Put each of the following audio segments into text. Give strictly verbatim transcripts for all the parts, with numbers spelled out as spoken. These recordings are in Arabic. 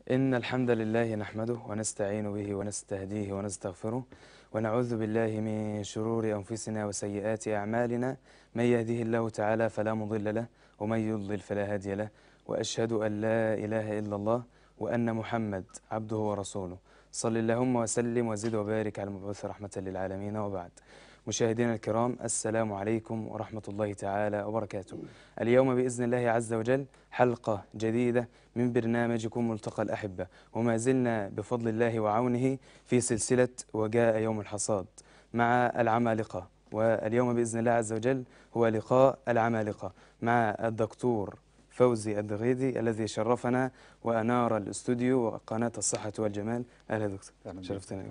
إن الحمد لله نحمده ونستعين به ونستهديه ونستغفره ونعوذ بالله من شرور أنفسنا وسيئات أعمالنا. من يهده الله تعالى فلا مضل له ومن يضلل فلا هادي له، وأشهد أن لا إله إلا الله وأن محمد عبده ورسوله. صل اللهم وسلم وزد وبارك على المبعوث رحمة للعالمين، وبعد. مشاهدينا الكرام، السلام عليكم ورحمة الله تعالى وبركاته. اليوم بإذن الله عز وجل حلقة جديدة من برنامجكم ملتقى الأحبة، وما زلنا بفضل الله وعونه في سلسلة وجاء يوم الحصاد مع العمالقة. واليوم بإذن الله عز وجل هو لقاء العمالقة مع الدكتور فوزي الدغيدي الذي شرفنا وأنار الاستوديو وقناة الصحة والجمال. أهلا دكتور، شرفتنا.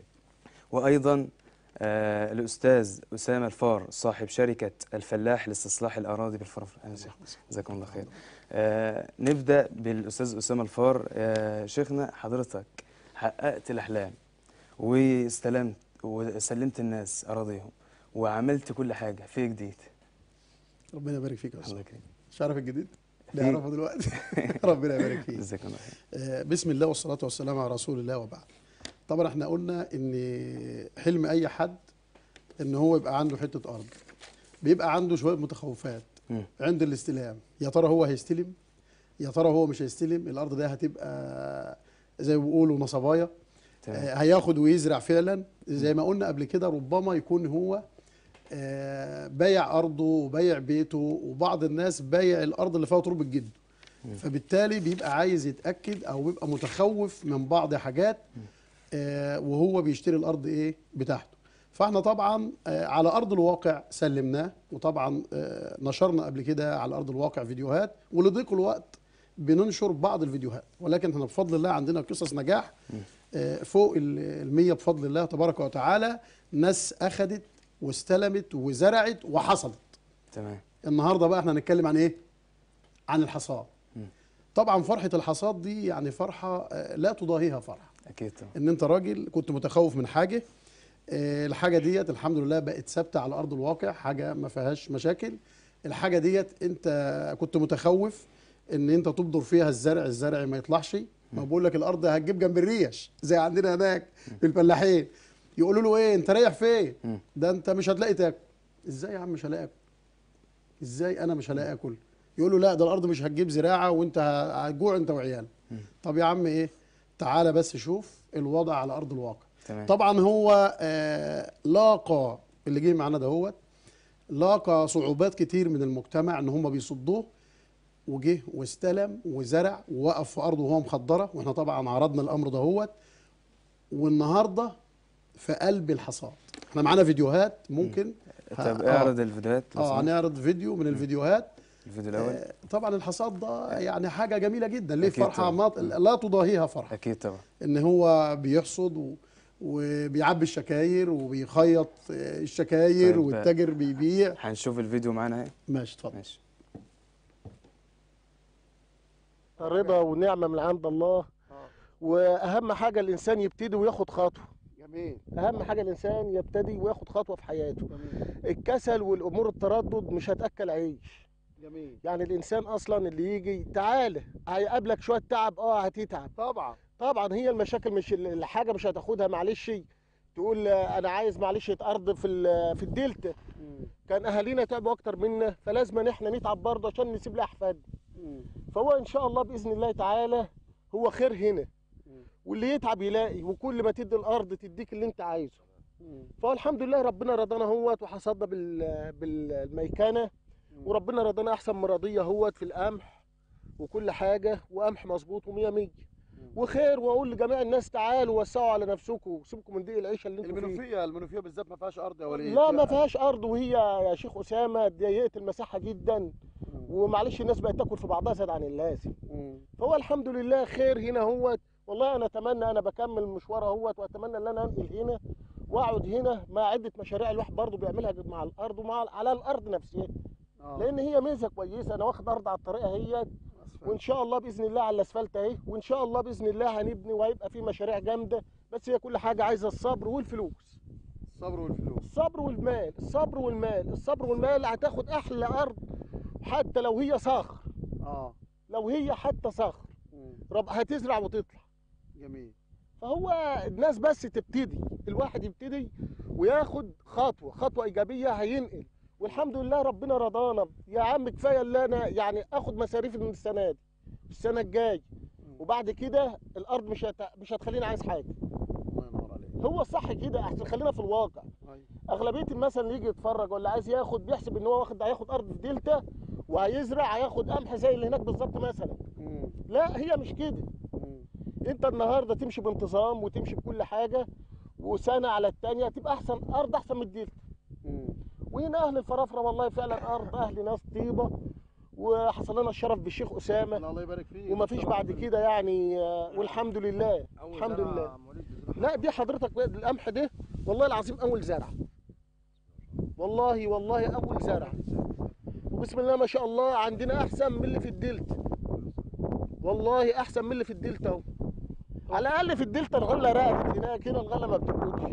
وأيضا آه الأستاذ أسامة الفار صاحب شركة الفلاح لاستصلاح الأراضي بالفرافرة. أهلا شيخ، جزاكم الله خير. آه نبدأ بالأستاذ أسامة الفار. آه شيخنا، حضرتك حققت الأحلام واستلمت وسلمت الناس أراضيهم وعملت كل حاجة في جديد. ربنا يبارك فيك يا أستاذ. الله يكرمك. مش عارف الجديد؟ نعرفه دلوقتي. ربنا يبارك فيك. جزاكم الله خير. آه بسم الله والصلاة والسلام على رسول الله، وبعد. طبعا احنا قلنا ان حلم اي حد ان هو يبقى عنده حته ارض، بيبقى عنده شويه متخوفات م. عند الاستلام. يا ترى هو هيستلم؟ يا ترى هو مش هيستلم؟ الارض ده هتبقى زي ما بيقولوا نصبايا، آه هياخد ويزرع فعلا زي ما قلنا قبل كده. ربما يكون هو آه بايع ارضه وبايع بيته، وبعض الناس بايع الارض اللي فيها تربه جده، فبالتالي بيبقى عايز يتاكد او بيبقى متخوف من بعض حاجات آه وهو بيشتري الارض ايه بتاعته. فاحنا طبعا آه على ارض الواقع سلمناه، وطبعا آه نشرنا قبل كده على ارض الواقع فيديوهات، ولضيق الوقت بننشر بعض الفيديوهات، ولكن احنا بفضل الله عندنا قصص نجاح آه فوق المية بفضل الله تبارك وتعالى. ناس اخذت واستلمت وزرعت وحصدت. تمام. النهارده بقى احنا هنتكلم عن ايه؟ عن الحصاد. طبعا فرحه الحصاد دي يعني فرحه آه لا تضاهيها فرحه. أكيد طبعا. ان انت راجل كنت متخوف من حاجه، آه الحاجه ديت الحمد لله بقت ثابته على ارض الواقع، حاجه ما فيهاش مشاكل. الحاجه ديت انت كنت متخوف ان انت تبذر فيها الزرع، الزرع ما يطلعش. ما بقول لك الارض هتجيب جنب الريش زي عندنا هناك في الفلاحين، يقولوا له ايه انت رايح فين؟ ده انت مش هتلاقي تاكل. ازاي يا عم مش هلاقي اكل؟ ازاي انا مش هلاقي اكل؟ يقول له لا ده الارض مش هتجيب زراعه وانت هتجوع انت وعيالك. طب يا عم ايه؟ تعالى بس شوف الوضع على ارض الواقع. تمام. طبعا هو آه لاقى اللي جه معانا دهوت، لاقى صعوبات كتير من المجتمع ان هم بيصدوه، وجه واستلم وزرع ووقف في ارضه وهو مخضره، واحنا طبعا عرضنا الامر دهوت. والنهارده في قلب الحصاد احنا معانا فيديوهات ممكن. طب اعرض الفيديوهات. اه هنعرض فيديو من الفيديوهات. الفيديو الأول. آه طبعا الحصاد ده يعني حاجه جميله جدا. ليه؟ فرحه طبعا. ما لا تضاهيها فرحه. أكيد طبعا. ان هو بيحصد و... وبيعبي الشكاير وبيخيط الشكاير. طيب والتاجر بيبيع. هنشوف الفيديو معانا اهي. ماشي اتفضل. ماشي. رضا ونعمة من عند الله. واهم حاجة الانسان يبتدي وياخد خطوة. جميل. اهم حاجة الانسان يبتدي وياخد خطوة في حياته. جميل. الكسل والامور التردد مش هتاكل عيش. جميل. يعني الانسان اصلا اللي يجي تعالى هيقابلك شوية تعب، اه هتتعب طبعا. طبعا. هي المشاكل مش الحاجة مش هتاخدها معلش تقول انا عايز معلش ارض في في الدلتا. كان اهالينا تعبوا اكتر منا، فلازم احنا نتعب برضه عشان نسيب لاحفادنا. فهو ان شاء الله باذن الله تعالى هو خير هنا، واللي يتعب يلاقي، وكل ما تدي الارض تديك اللي انت عايزه. فهو الحمد لله ربنا رضانا اهوت وحصدنا بال بالميكنه، وربنا رضانا احسن مرضيه اهوت في القمح وكل حاجه، وقمح مظبوط ومية مية وخير. واقول لجميع الناس تعالوا وسعوا على نفسكم وسيبكم من ضيق العيشه اللي انتم فيه. المنوفيه المنوفيه بالذات ما فيهاش ارض يا وليد. لا ما فيهاش ارض، وهي يا شيخ اسامه ضيقت المساحه جدا، ومعلش الناس بقت تاكل في بعضها زاد عن اللازم. فهو الحمد لله خير هنا اهوت. والله انا اتمنى، انا بكمل مشوار اهوت، واتمنى ان انا انقل هنا واقعد هنا مع عده مشاريع الواحد برضه بيعملها مع الارض ومع على الارض نفسها. لان هي ميزه كويسه. انا واخد ارض على الطريقه اهيت، وان شاء الله باذن الله على الاسفلت اهي، وان شاء الله باذن الله هنبني وهيبقى في مشاريع جامده. بس هي كل حاجه عايزه الصبر والفلوس. الصبر والفلوس. الصبر والمال، الصبر والمال، الصبر والمال. هتاخد احلى ارض حتى لو هي صخر. اه لو هي حتى صخر رب هتزرع وتطلع. جميل. فهو الناس بس تبتدي، الواحد يبتدي وياخد خطوه خطوه ايجابيه هينقل. والحمد لله ربنا رضانا يا عم. كفايه اللي انا يعني اخد مصاريف من السنه دي السنه الجايه، وبعد كده الارض مش هت... مش هتخليني عايز حاجه. الله ينور عليك. هو الصح كده احسن. خلينا في الواقع. أيوة. اغلبيه الناس اللي يجي يتفرج ولا عايز ياخد بيحسب ان هو واخد هياخد ارض في دلتا وهيزرع هياخد قمح زي اللي هناك بالظبط مثلا. مم. لا هي مش كده. مم. انت النهارده تمشي بانتظام وتمشي بكل حاجه، وسنه على الثانيه تبقى احسن ارض احسن من الدلتا. مم. وهنا اهل الفرافره والله فعلا ارض اهل ناس طيبه، وحصل لنا الشرف بالشيخ اسامه الله يبارك فيك. وما فيش بعد كده يعني. آه، والحمد لله الحمد لله. لا دي حضرتك القمح ده والله العظيم اول زرع، والله والله اول زرع، وبسم الله ما شاء الله عندنا احسن من اللي في الدلتا، والله احسن من اللي في الدلتا اهو. على الاقل في الدلتا الغله رقدت، هناك هنا الغله ما بترقدش.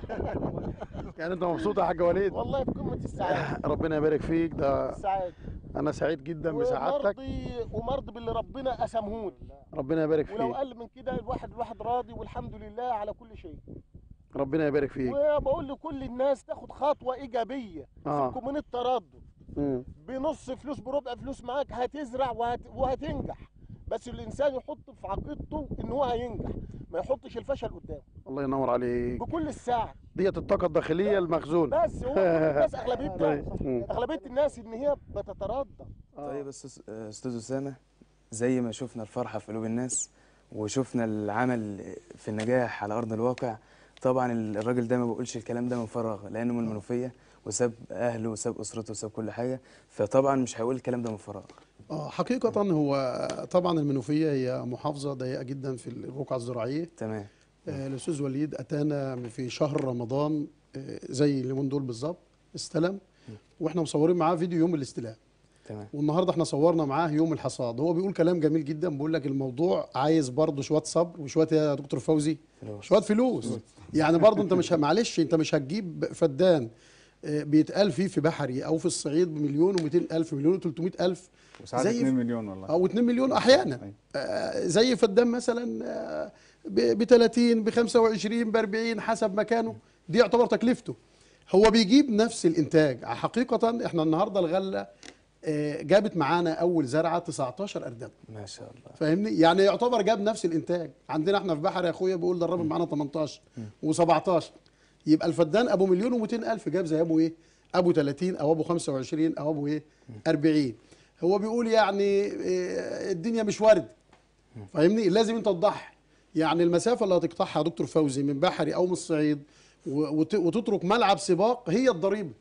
يعني انت مبسوط يا حاج وليد؟ والله في قمه السعاده. ربنا يبارك فيك. ده السعاده. انا سعيد جدا بسعادتك. ومرضي ومرضي باللي ربنا قسمهولي. ربنا يبارك فيك. ولو اقل من كده الواحد الواحد راضي والحمد لله على كل شيء. ربنا يبارك فيك. وبقول لكل الناس تاخد خطوه ايجابيه آه. في كومين التردد. مم. بنص فلوس بربع فلوس معاك هتزرع وهت... وهتنجح. بس الانسان يحط في عقيدته ان هو هينجح، ما يحطش الفشل قدامه. الله ينور عليك. بكل الساعه ديت الطاقه الداخليه المخزونه. بس هو الناس اغلبيه مم. اغلبيه الناس ان هي بتتردد. طيب أستاذ- استاذ اسامه، زي ما شفنا الفرحه في قلوب الناس وشفنا العمل في النجاح على ارض الواقع، طبعا الراجل ده ما بيقولش الكلام ده من فراغ، لانه من المنوفيه وساب اهله وساب اسرته وساب كل حاجه، فطبعا مش هيقول الكلام ده من فراغ. اه حقيقة هو طبعا المنوفية هي محافظة ضيقة جدا في الرقعة الزراعية. تمام. آه، الأستاذ وليد أتانا في شهر رمضان آه، زي اليومين دول بالظبط، استلم واحنا مصورين معاه فيديو يوم الاستلام، تمام. والنهارده احنا صورنا معاه يوم الحصاد. هو بيقول كلام جميل جدا، بيقول لك الموضوع عايز برضه شوية صبر وشوية يا دكتور فوزي فلوس. شوية فلوس. يعني برضه انت مش ه- معلش انت مش هتجيب فدان آه، بيتقال فيه في بحري او في الصعيد بمليون و200 الف، مليون و300 الف، وساعات زي اتنين مليون والله، او اتنين مليون احيانا. أيوة. آه، زي فدان مثلا آه، ب ثلاثين ب خمسة وعشرين ب أربعين حسب مكانه، دي يعتبر تكلفته. هو بيجيب نفس الانتاج. حقيقه احنا النهارده الغله آه، جابت معانا اول زرعه تسعتاشر ارداب، ما شاء الله. فاهمني؟ يعني يعتبر جاب نفس الانتاج. عندنا احنا في بحر يا اخويا بيقول ده الراجل معانا تمنتاشر و17، يبقى الفدان ابو مليون و200 الف جاب زي ابو ايه؟ ابو ثلاثين او ابو خمسة وعشرين او ابو ايه؟ أربعين. هو بيقول يعني إيه، الدنيا مش ورد، فاهمني؟ لازم انت تضحي. يعني المسافه اللي هتقطعها يا دكتور فوزي من بحري او من الصعيد و- وت- وتترك ملعب سباق هي الضريبه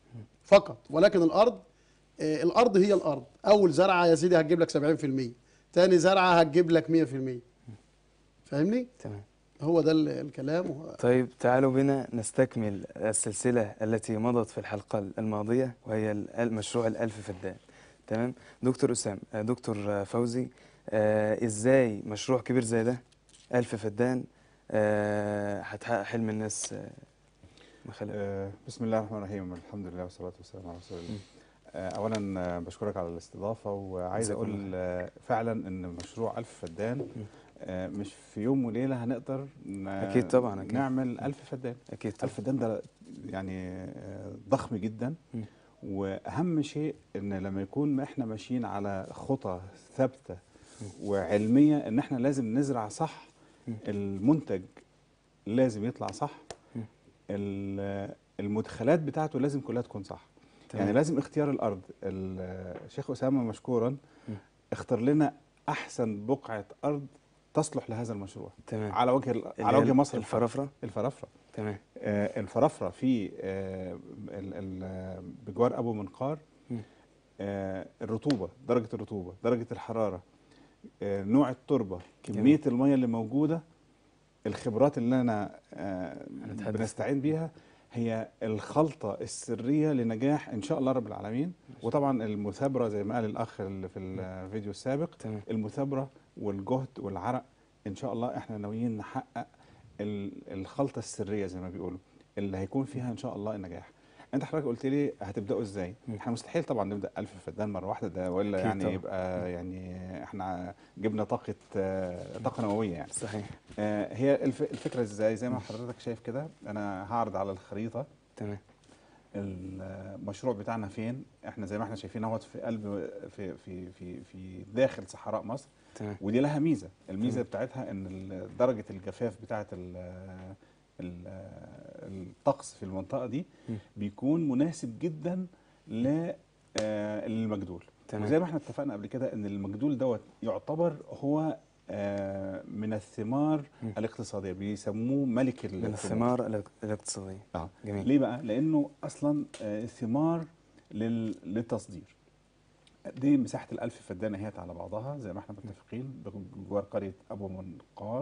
فقط، ولكن الارض آه، الارض هي الارض. اول زرعه يا سيدي هتجيب لك سبعين في المية، ثاني زرعه هتجيب لك مية في المية، فاهمني؟ تمام. هو ده ال- الكلام. و- طيب تعالوا بنا نستكمل السلسلة التي مضت في الحلقة الماضية، وهي ال- مشروع الألف فدان. تمام. دكتور أسامة، آه، دكتور فوزي، آه إزاي مشروع كبير زي ده ألف فدان آه هتحقق حلم الناس آه من خلال؟ آه، بسم الله الرحمن الرحيم، الحمد لله والصلاة والسلام على رسول الله. آه، أولا آه، بشكرك على الاستضافة، وعايز جزاكم الله أقول آه، فعلا إن مشروع ألف فدان آه، مش في يوم وليلة هنقدر ن- أكيد طبعا، أكيد. نعمل ألف فدان. أكيد طبعا. ألف فدان ده يعني آه، ضخم جدا، م. وأهم شيء إن لما يكون إحنا ماشيين على خطى ثابتة وعلمية، إن إحنا لازم نزرع صح، م. المنتج لازم يطلع صح، م. ال- المدخلات بتاعته لازم كلها تكون صح. تمام. يعني لازم اختيار الارض. الشيخ اسامه مشكورا اختار لنا احسن بقعه ارض تصلح لهذا المشروع تمام. على وجه ال- اللي على هي وجه مصر. الفرافرة. الفرافره تمام. آه الفرافره في آه ال- ال- بجوار ابو منقار. م. آه الرطوبه، درجه الرطوبه، درجه الحراره، آه نوع التربه، كميه جميل. الميه اللي موجوده، الخبرات اللي انا آه هنتحدث. بنستعين بيها، هي الخلطة السرية لنجاح إن شاء الله رب العالمين. وطبعا المثابرة زي ما قال الأخ اللي في الفيديو السابق، تمام. المثابرة والجهد والعرق، إن شاء الله إحنا ناويين نحقق ال- الخلطة السرية زي ما بيقولوا، اللي هيكون فيها إن شاء الله النجاح. انت حضرتك قلت لي هتبداوا ازاي؟ مم. احنا مستحيل طبعا نبدا ألف فدان مره واحده، ده ولا أكيد يعني طبعاً. يبقى يعني احنا جبنا طاقه آه، طاقه نوويه يعني. صحيح. آه، هي الف- الفكره ازاي؟ زي ما مم. حضرتك شايف كده، انا هعرض على الخريطه تمام. المشروع بتاعنا فين. احنا زي ما احنا شايفين اهوت في قلب في في في في داخل صحراء مصر، تمام. ودي لها ميزه. الميزه تمام. بتاعتها ان ال- درجه الجفاف بتاعه ال- ال- الطقس في المنطقه دي مم. بيكون مناسب جدا ل- آه، للمجدول. تمام. وزي ما احنا اتفقنا قبل كده ان المجدول دوت يعتبر هو آه، من الثمار مم. الاقتصاديه، بيسموه ملك من الثمار. الثمار الاق- الاقتصادية. اه جميل. ليه بقى؟ لانه اصلا آه، ثمار لل- للتصدير. دي مساحه الألف فدانه اهيت على بعضها زي ما احنا متفقين بجوار قريه ابو منقار.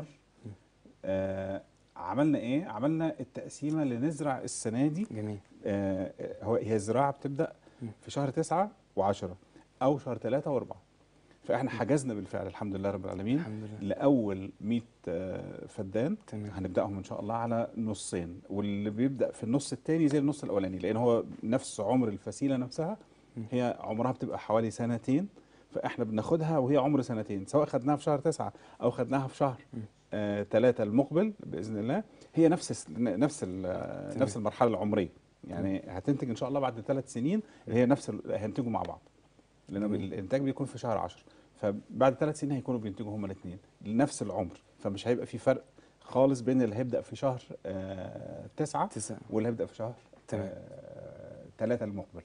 آه عملنا ايه؟ عملنا التقسيمه اللي نزرع السنه دي. جميل. آه هو هي الزراعه بتبدا في شهر تسعة وعشرة او شهر ثلاثة واربعة. فاحنا حجزنا بالفعل الحمد لله رب العالمين الحمد لله. لاول مية آه، فدان. تمام. هنبداهم ان شاء الله على نصين، واللي بيبدا في النص الثاني زي النص الاولاني، لان هو نفس عمر الفسيله نفسها. هي عمرها بتبقى حوالي سنتين، فاحنا بناخدها وهي عمر سنتين، سواء خدناها في شهر تسعة او خدناها في شهر آه ثلاثة المقبل باذن الله. هي نفس الس- نفس ال- نفس المرحله العمريه، يعني هتنتج ان شاء الله بعد ثلاث سنين اللي هي نفس ال- هينتجوا مع بعض، لان جميل. الانتاج بيكون في شهر عشرة. فبعد ثلاث سنين هيكونوا بينتجوا هما الاثنين لنفس العمر، فمش هيبقى في فرق خالص بين اللي هيبدا في شهر آه تسعة تسعة. واللي هيبدا في شهر تمام. آه ثلاثة المقبل.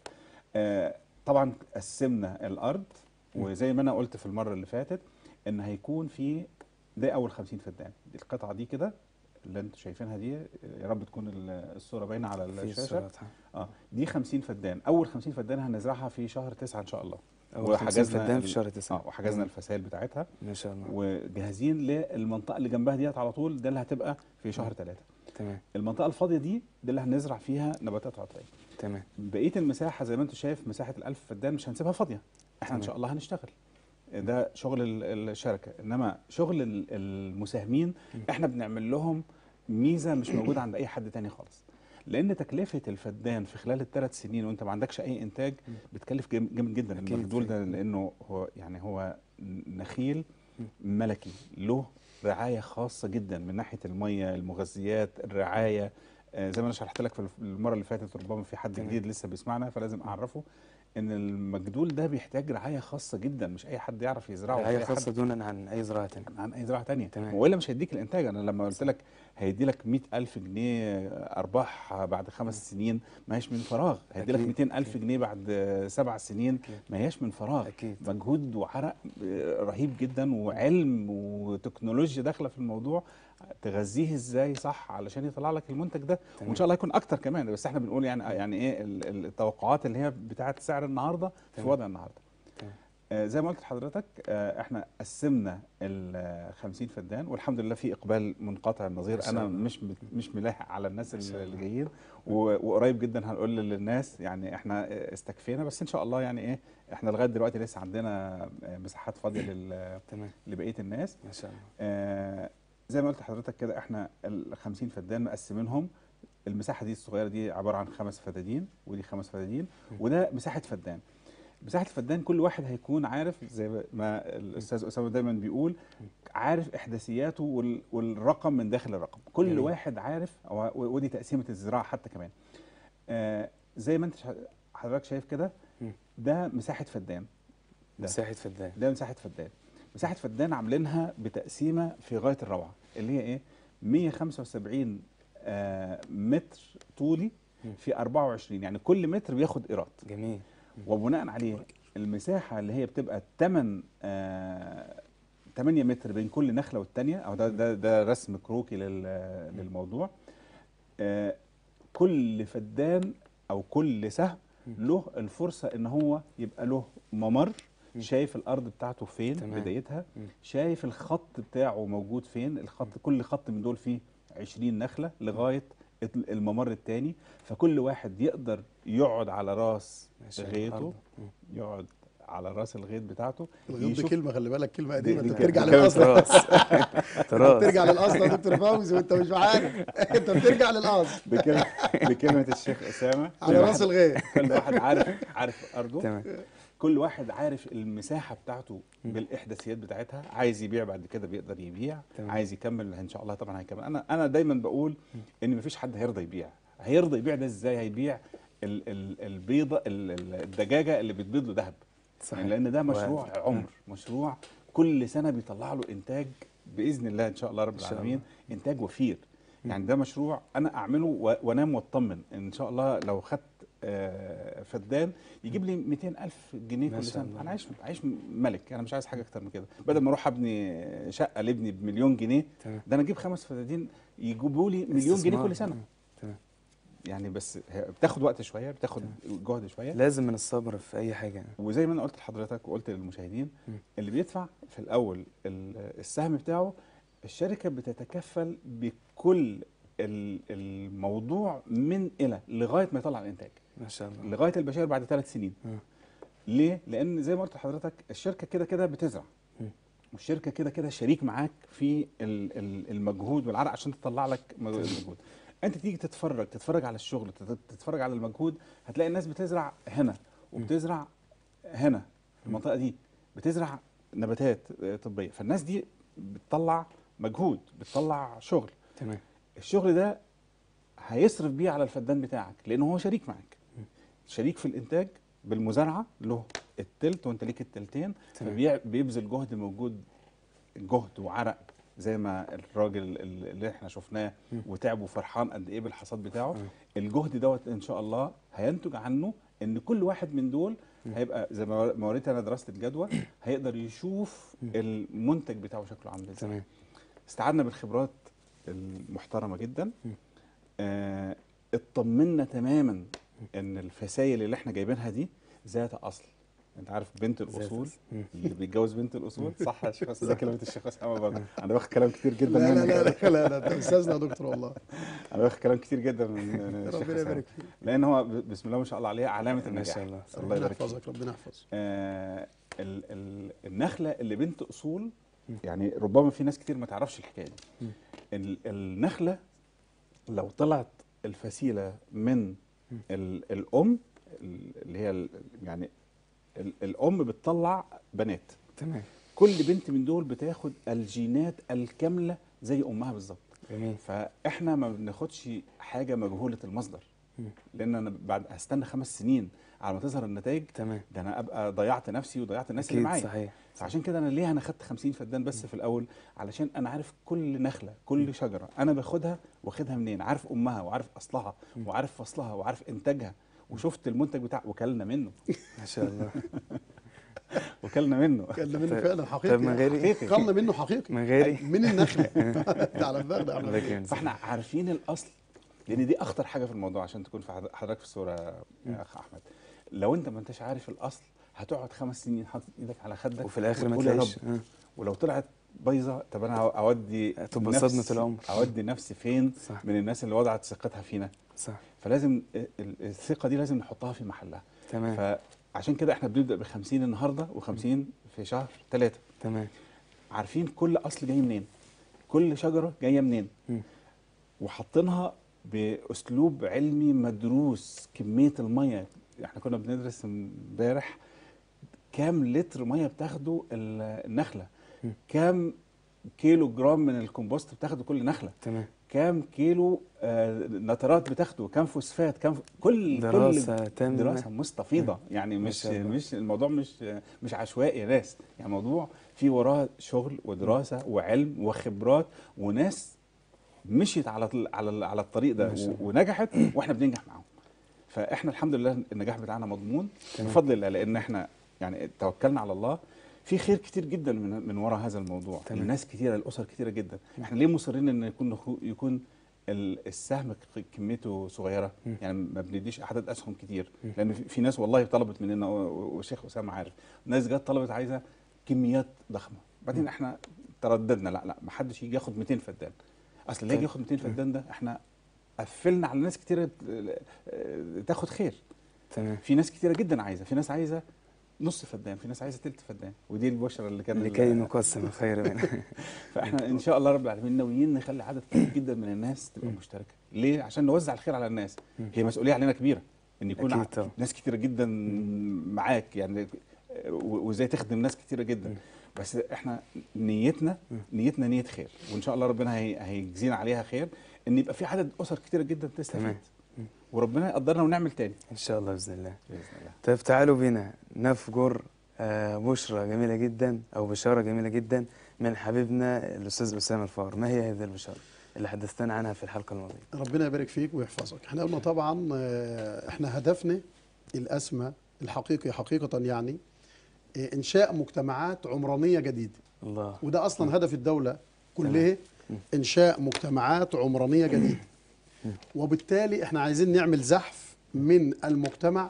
آه طبعا قسمنا الارض، وزي ما انا قلت في المره اللي فاتت ان هيكون في ده اول خمسين فدان. دي القطعه دي كده اللي انتم شايفينها دي، يا رب تكون ال- الصوره باينه على في الشاشه. الصورات. اه دي خمسين فدان، اول خمسين فدان هنزرعها في شهر تسعة ان شاء الله. أول خمسين وحجزنا فدان في ال- شهر تسعة. اه وحجزنا الفسائل بتاعتها ما شاء الله. وجاهزين للمنطقه اللي جنبها ديت على طول، ده اللي هتبقى في شهر ثلاثة. تمام. المنطقه الفاضيه دي دي اللي هنزرع فيها نباتات عطريه. تمام. بقيه المساحه زي ما انتم شايف مساحه الألف فدان مش هنسيبها فاضيه، احنا ان تمام. شاء الله هنشتغل. ده شغل ال- الشركه، انما شغل ال- المساهمين احنا بنعمل لهم ميزه مش موجوده عند اي حد تاني خالص. لان تكلفه الفدان في خلال الثلاث سنين وانت ما عندكش اي انتاج بتكلف جام- جامد جدا. أكيد. المجدول ده لانه هو يعني هو نخيل ملكي له رعايه خاصه جدا من ناحيه الميه، المغذيات، الرعايه. آه، زي ما انا شرحت لك في المره اللي فاتت، ربما في حد تمام. جديد لسه بيسمعنا فلازم اعرفه ان المجدول ده بيحتاج رعايه خاصه جدا، مش اي حد يعرف يزرعه. مش رعاية أي حد خاصة دونا عن أي زراعة تانية. عن اي زراعه تانية. تمام. والا مش هيديك الانتاج. انا لما قلت لك هيدي لك مئة ألف جنيه ارباح بعد خمس سنين ما هيش من فراغ، هيدي لك أكيد. مئتين ألف جنيه بعد سبع سنين أكيد. ما هيش من فراغ. أكيد. مجهود وعرق رهيب جدا، وعلم وتكنولوجيا داخله في الموضوع تغذيه ازاي صح علشان يطلع لك المنتج ده. تمام. وان شاء الله يكون اكتر كمان، بس احنا بنقول يعني يعني ايه ال- ال- التوقعات اللي هي بتاعه سعر النهارده في تمام. وضع النهارده. تمام. آه، زي ما قلت لحضرتك آه، احنا قسمنا ال خمسين فدان والحمد لله في اقبال منقطع النظير. ما شاء انا الله. مش مت- مش ملاحق على الناس ما شاء اللي الله. جايين، و- وقريب جدا هنقول للناس يعني احنا آه، استكفينا، بس ان شاء الله يعني ايه احنا لغايه دلوقتي لسه عندنا آه، مساحات فاضيه لل- تمام. لبقيه الناس. ما شاء الله. آه، زي ما قلت لحضرتك كده احنا ال خمسين فدان مقسمينهم. المساحه دي الصغيره دي عباره عن خمس فدادين، ودي خمس فدادين، وده مساحه فدان. مساحه الفدان كل واحد هيكون عارف زي ما الاستاذ اسامه دايما بيقول، عارف احداثياته وال- والرقم من داخل الرقم. كل جميل. واحد عارف، أو- ودي تقسيمه الزراعه حتى كمان. آه زي ما انت شا- حضرتك شايف كده، مم. ده مساحه فدان. ده. مساحة فدان. ده مساحه فدان. مساحه فدان عاملينها بتقسيمه في غايه الروعه، اللي هي ايه؟ مئة وخمسة وسبعين آه متر طولي مم. في أربعة وعشرين، يعني كل متر بياخد ايراد. جميل. وبناء عليه المساحه اللي هي بتبقى ثمانية آه ثمانية متر بين كل نخله والثانيه، او ده ده ده رسم كروكي لل- للموضوع. آه كل فدان او كل سهم له الفرصه ان هو يبقى له ممر، شايف الارض بتاعته فين تمام. بدايتها، مم. شايف الخط بتاعه موجود فين. الخط كل خط من دول فيه عشرين نخله لغايه الممر الثاني، فكل واحد يقدر يقعد على راس ما شاء الله. غيته، أرض. مم. يقعد على راس الغيط بتاعته الغيط دي يشوف- كلمه، خلي بالك كلمه قديمه، دي- انت دي بترجع كلمة للاصل. تراث تراث بترجع للاصل يا دكتور فوزي وانت مش عارف. انت بترجع للاصل بكلمه بكلمه الشيخ اسامه. على كل راس واحد- الغيط. كل واحد عارف عارف ارضه، تمام كل واحد عارف المساحه بتاعته بالاحداثيات بتاعتها، عايز يبيع بعد كده بيقدر يبيع، تمام. عايز يكمل ان شاء الله طبعا هيكمل. انا انا دايما بقول ان مفيش حد هيرضى يبيع. هيرضى يبيع ده ازاي؟ هيبيع ال ال البيضه ال- ال- الدجاجه اللي بتبيض له ذهب، يعني لان ده مشروع و- عمر، مشروع كل سنه بيطلع له انتاج باذن الله ان شاء الله رب إن شاء العالمين، الله. انتاج وفير. يعني ده مشروع انا اعمله و- وانام واطمن ان شاء الله. لو خدت آه، فدان يجيب لي مئتين ألف جنيه ما كل شاء سنه، الله. انا عايش عايش ملك، انا مش عايز حاجه اكتر من كده. بدل ما اروح ابني شقه لابني بمليون جنيه، تمام. ده انا اجيب خمس فدادين يجيبوا لي مليون جنيه استثمار. كل سنه. مم. تمام. يعني بس هي بتاخد وقت شويه، بتاخد جهد شويه. لازم من الصبر في اي حاجه. وزي ما انا قلت لحضرتك وقلت للمشاهدين، مم. اللي بيدفع في الاول ال- السهم بتاعه، الشركه بتتكفل بكل ال- الموضوع من الى لغايه ما يطلع الانتاج، ما شاء الله. لغايه البشائر بعد ثلاث سنين. مم. ليه؟ لان زي ما قلت لحضرتك الشركه كده كده بتزرع، مم. والشركه كده كده شريك معاك في ال- ال- المجهود والعرق عشان تطلع لك المجهود. انت تيجي تتفرج تتفرج على الشغل، تت- تتفرج على المجهود، هتلاقي الناس بتزرع هنا وبتزرع هنا في المنطقه دي، بتزرع نباتات آه، طبيه، فالناس دي بتطلع مجهود، بتطلع شغل. تمام. الشغل ده هيصرف بيه على الفدان بتاعك لانه هو شريك معاك، شريك في الانتاج بالمزارعه، له التلت وانت ليك التلتين، تمام. فبيبذل جهد موجود، جهد وعرق زي ما الراجل اللي احنا شفناه وتعب وفرحان قد ايه بالحصاد بتاعه. مم. الجهد دوت ان شاء الله هينتج عنه ان كل واحد من دول هيبقى زي ما ما وريت انا دراسه الجدوى، هيقدر يشوف المنتج بتاعه شكله عامل ازاي. تمام. استعدنا بالخبرات المحترمه جدا، مم. آه اطمنا تماما ان الفسايل اللي احنا جايبينها دي ذات اصل. انت عارف بنت ذات الاصول أصل. مم. اللي بيتجوز بنت الاصول، صح يا شيخ أسامة؟ زي كلمه الشيخ اسامه برضه، انا واخد كلام كتير جدا لا لا منك. لا لا لا لا انت استاذنا يا دكتور والله. انا واخد كلام كتير جدا من من الشيخ ربنا أسامة. يبارك فيك. لان هو ب- بسم الله ما شاء الله عليه علامه ما النجاح. شاء الله. الله ربنا يبارك فيك. يحفظك، ربنا يحفظك. آه ال ال النخله اللي بنت اصول، يعني ربما في ناس كتير ما تعرفش الحكايه دي. مم. ال النخله لو طلعت الفسيله من ال الام ال- اللي هي ال- يعني ال الام بتطلع بنات، تمام. كل بنت من دول بتاخد الجينات الكامله زي امها بالظبط. جميل. فاحنا ما بناخدش حاجه مجهوله المصدر، مم. لان انا بعد هستنى خمس سنين على ما تظهر النتائج، تمام. ده انا ابقى ضيعت نفسي وضيعت الناس اللي اكيد معايا. صحيح. فعشان كده انا ليه انا خدت خمسين فدان بس في الاول؟ علشان انا عارف كل نخله، كل شجره انا باخدها واخدها منين، عارف امها وعارف اصلها وعارف فصلها وعارف انتاجها، وشفت المنتج بتاع وكلنا منه. ما شاء الله. وكلنا منه كلنا منه طيب- فعلا حقيقي. طيب من غيري؟ حقيقي. كلنا منه حقيقي من غيري؟ من النخله. ده على دماغنا على الله فكرة. يكرمك. فاحنا عارفين الاصل، لان دي اخطر حاجه في الموضوع عشان تكون في حضر- حضرتك في الصوره يا اخ احمد. لو انت ما انتش عارف الاصل هتقعد خمس سنين حاطط ايدك على خدك وفي الاخر ما وتقول يا تلاقيش. رب. آه. ولو طلعت بايظه، طب انا اودي تبقى نفسي- صدمة العمر. اودي نفسي فين صح. من الناس اللي وضعت ثقتها فينا؟ صح. فلازم ال- الثقه دي لازم نحطها في محلها. تمام. فعشان كده احنا بنبدا ب خمسين النهارده وخمسين في شهر ثلاثة، تمام. عارفين كل اصل جاي منين، كل شجره جايه منين، مم. وحاطينها باسلوب علمي مدروس. كميه الميه، احنا كنا بندرس امبارح كام لتر ميه بتاخده ال- النخله، مم. كام كيلو جرام من الكومبوست بتاخده كل نخله، تمام. كام كيلو آه نترات بتاخده، كام فوسفات، كام ف... كل دراسة كل تامة. دراسه مستفيضه. يعني ما مش شاء الله. مش الموضوع مش مش عشوائي يا ناس، يعني موضوع في وراه شغل ودراسه وعلم وخبرات وناس مشيت على ال- على ال- على الطريق ده ما شاء الله. و- ونجحت واحنا بننجح معاهم. فاحنا الحمد لله النجاح بتاعنا مضمون تمام. بفضل الله، لان احنا يعني توكلنا على الله. في خير كتير جدا من من وراء هذا الموضوع، تمام. الناس كتيره، الاسر كتيره جدا. احنا ليه مصرين ان يكون يكون ال- السهم ك- كميته صغيره؟ مم. يعني ما بنديش عدد اسهم كتير، مم. لان في في ناس والله طلبت مننا و- و- والشيخ اسامه عارف، ناس جت طلبت عايزه كميات ضخمه، بعدين احنا ترددنا، لا لا ما حدش يجي ياخد مئتين فدان. اصل اللي يجي ياخد مئتين فدان ده احنا قفلنا على ناس كتيره ت- تاخد خير. تمام. في ناس كتيره جدا عايزه، في ناس عايزه نص فدان، في ناس عايزه تلت فدان، ودي البشره اللي كان لكي نقسم الخير بيننا. فاحنا ان شاء الله رب العالمين ناويين نخلي عدد كبير جدا من الناس تبقى مشتركه. ليه؟ عشان نوزع الخير على الناس. هي مسؤوليه علينا كبيره ان يكون أكيد طبعا. ناس كتيره جدا معاك يعني، و- وازاي تخدم ناس كتيره جدا. بس احنا نيتنا نيتنا نيه خير، وان شاء الله ربنا هي- هيجزينا عليها خير، ان يبقى في عدد اسر كتيره جدا تستفيد، تمام. وربنا يقدرنا ونعمل تاني إن شاء الله بإذن الله. باذن الله. طيب تعالوا بنا نفجر آه، بشرى جميلة جدا أو بشارة جميلة جدا من حبيبنا الأستاذ أسامة الفار. ما هي هذه البشارة اللي حدثتنا عنها في الحلقة الماضية؟ ربنا يبارك فيك ويحفظك. احنا قلنا طبعا آه، احنا هدفنا الاسمى الحقيقي حقيقه يعني آه، انشاء مجتمعات عمرانيه جديده، الله. وده اصلا هدف الدوله كلها، انشاء مجتمعات عمرانيه جديده. وبالتالي احنا عايزين نعمل زحف من المجتمع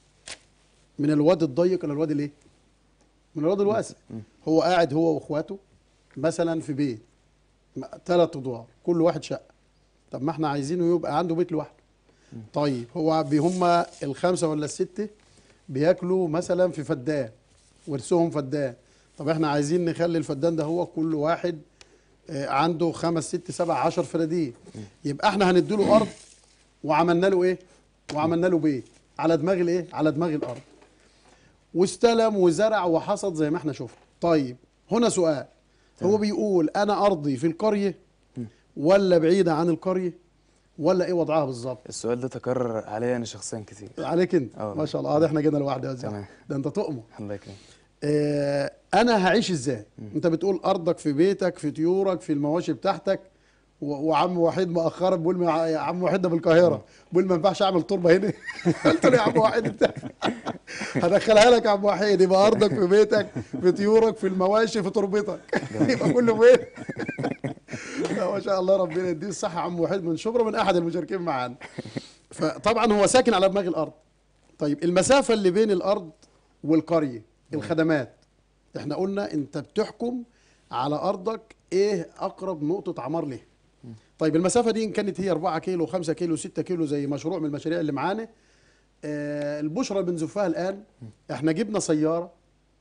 من الواد الضيق الى الواد الايه؟ من الواد الواسع. هو قاعد هو واخواته مثلا في بيت ثلاث ادوار كل واحد شقه. طب ما احنا عايزينه يبقى عنده بيت لوحده. طيب هو هم الخمسه ولا السته بياكلوا مثلا في فدان، ورثهم فدان. طب احنا عايزين نخلي الفدان ده هو كل واحد آه، عنده خمس ست سبع عشر فدادين. يبقى احنا هنديله ارض وعملنا له ايه؟ وعملنا له بيت على دماغ الايه؟ على دماغ الارض. واستلم وزرع وحصد زي ما احنا شفنا. طيب هنا سؤال، هو بيقول انا ارضي في القريه ولا بعيده عن القريه ولا ايه وضعها بالظبط؟ السؤال ده تكرر عليا أنا شخصيا كتير. عليك انت أه. ما شاء الله. اه ده احنا جينا لوحده يا زلمه، تمام. ده انت تؤمر. الله يكرمك. اه انا هعيش ازاي؟ انت بتقول ارضك في بيتك في طيورك في المواشي بتاعتك، و- وعم وحيد مأخرك بيقول ما- يا عم وحيد ده بالقاهره بيقول ما ينفعش اعمل تربه هنا. قلت له يا عم وحيد انت هدخلها لك يا عم وحيد، يبقى ارضك في بيتك في طيورك في المواشي في تربتك يبقى كله فين؟ لا ما شاء الله ربنا يديه الصحه يا عم وحيد من شبرا، من احد المشاركين معانا. فطبعا هو ساكن على دماغ الارض. طيب المسافه اللي بين الارض والقريه الخدمات، احنا قلنا انت بتحكم على ارضك ايه اقرب نقطه عمار ليه. طيب المسافه دي ان كانت هي أربعة كيلو خمسة كيلو ستة كيلو زي مشروع من المشاريع اللي معانا، آه البشرى بنزفها الان احنا جبنا سياره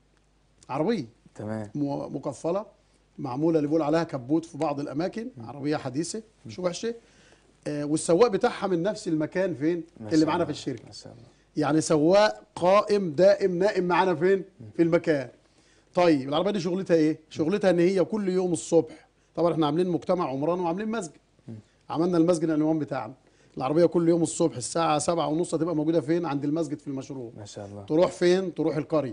عربيه تمام. م- مكفله معموله اللي بيقول عليها كبوت في بعض الاماكن، عربيه حديثه مش وحشه. آه والسواق بتاعها من نفس المكان فين ما اللي شاء معانا الله. في الشركه. ما شاء الله. يعني سواق قائم دائم نائم معانا فين في المكان. طيب العربيه دي شغلتها ايه؟ شغلتها ان هي كل يوم الصبح، طبعا احنا عاملين مجتمع عمران وعاملين مسجد، عملنا المسجد العنوان بتاعنا. العربيه كل يوم الصبح الساعه سبعة ونص هتبقى موجوده فين؟ عند المسجد في المشروع. ما شاء الله. تروح فين؟ تروح القريه،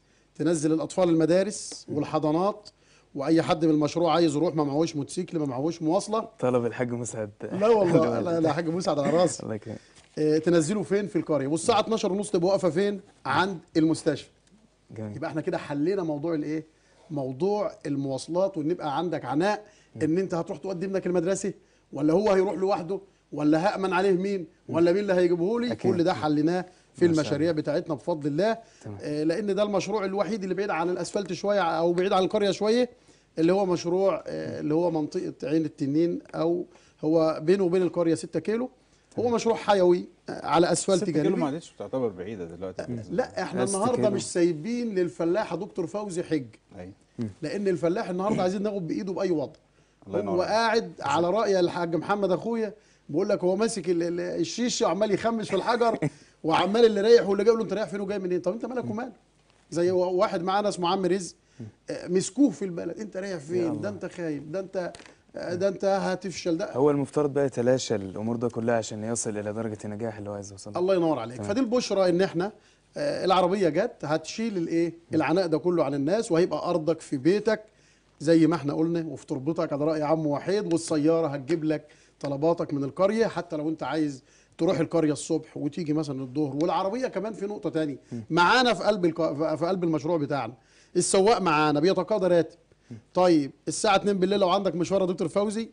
تنزل الاطفال المدارس والحضانات، واي حد من المشروع عايز يروح ما معهوش موتوسيكل ما معهوش مواصله. طلب الحاج مسعد. لا والله لا لا حاج مسعد على راسي. الله يكرمك. اه تنزله فين؟ في القريه، والساعه اتناشر ونص تبقى واقفه فين؟ عند المستشفى. جميل. يبقى احنا كده حلينا موضوع الايه؟ موضوع المواصلات، وان يبقى عندك عناء ان انت هتروح تودي ابنك المدرسه ولا هو هيروح لوحده ولا هأمن عليه مين ولا مين اللي هيجيبه لي. أكيد. كل ده حليناه في ما شاء المشاريع بتاعتنا بفضل الله. تمام. آه لان ده المشروع الوحيد اللي بعيد عن الاسفلت شويه او بعيد عن القريه شويه، اللي هو مشروع آه اللي هو منطقه عين التنين، او هو بينه وبين القريه ستة كيلو. هو مشروع حيوي آه على اسفلت ستة كيلو جانبي. معلش تعتبر بعيده دلوقتي. لا احنا ستة النهارده كيلو. مش سايبين للفلاح يا دكتور فوزي حج، ايوه لان الفلاح النهارده عايزين ناخد بايده باي وضع. الله ينور هو عليك. قاعد على راي الحاج محمد اخويا بقول لك هو ماسك ال- ال- الشيشه وعمال يخمش في الحجر وعمال اللي رايح واللي جاي له انت رايح فين وجاي منين؟ طب انت مالك وماله؟ زي واحد معانا اسمه عم رزق آه، مسكوه في البلد، انت رايح يا فين؟ الله. ده انت خايب، ده انت آه، ده انت هتفشل، ده هو المفترض بقى يتلاشى الامور ده كلها عشان يصل الى درجه النجاح اللي هو عايز يوصل لها. الله ينور عليك. تمام. فدي البشرى ان احنا آه، العربيه جت هتشيل الايه؟ العناء ده كله عن الناس، وهيبقى ارضك في بيتك زي ما احنا قلنا وفي تربتك على راي عم وحيد، والسياره هتجيب لك طلباتك من القريه حتى لو انت عايز تروح القريه الصبح وتيجي مثلا الظهر. والعربيه كمان في نقطه تانية معانا في قلب الق... في قلب المشروع بتاعنا، السواق معانا بيتقاضى راتب. طيب الساعه اتنين بالليل لو عندك مشوار يا دكتور فوزي،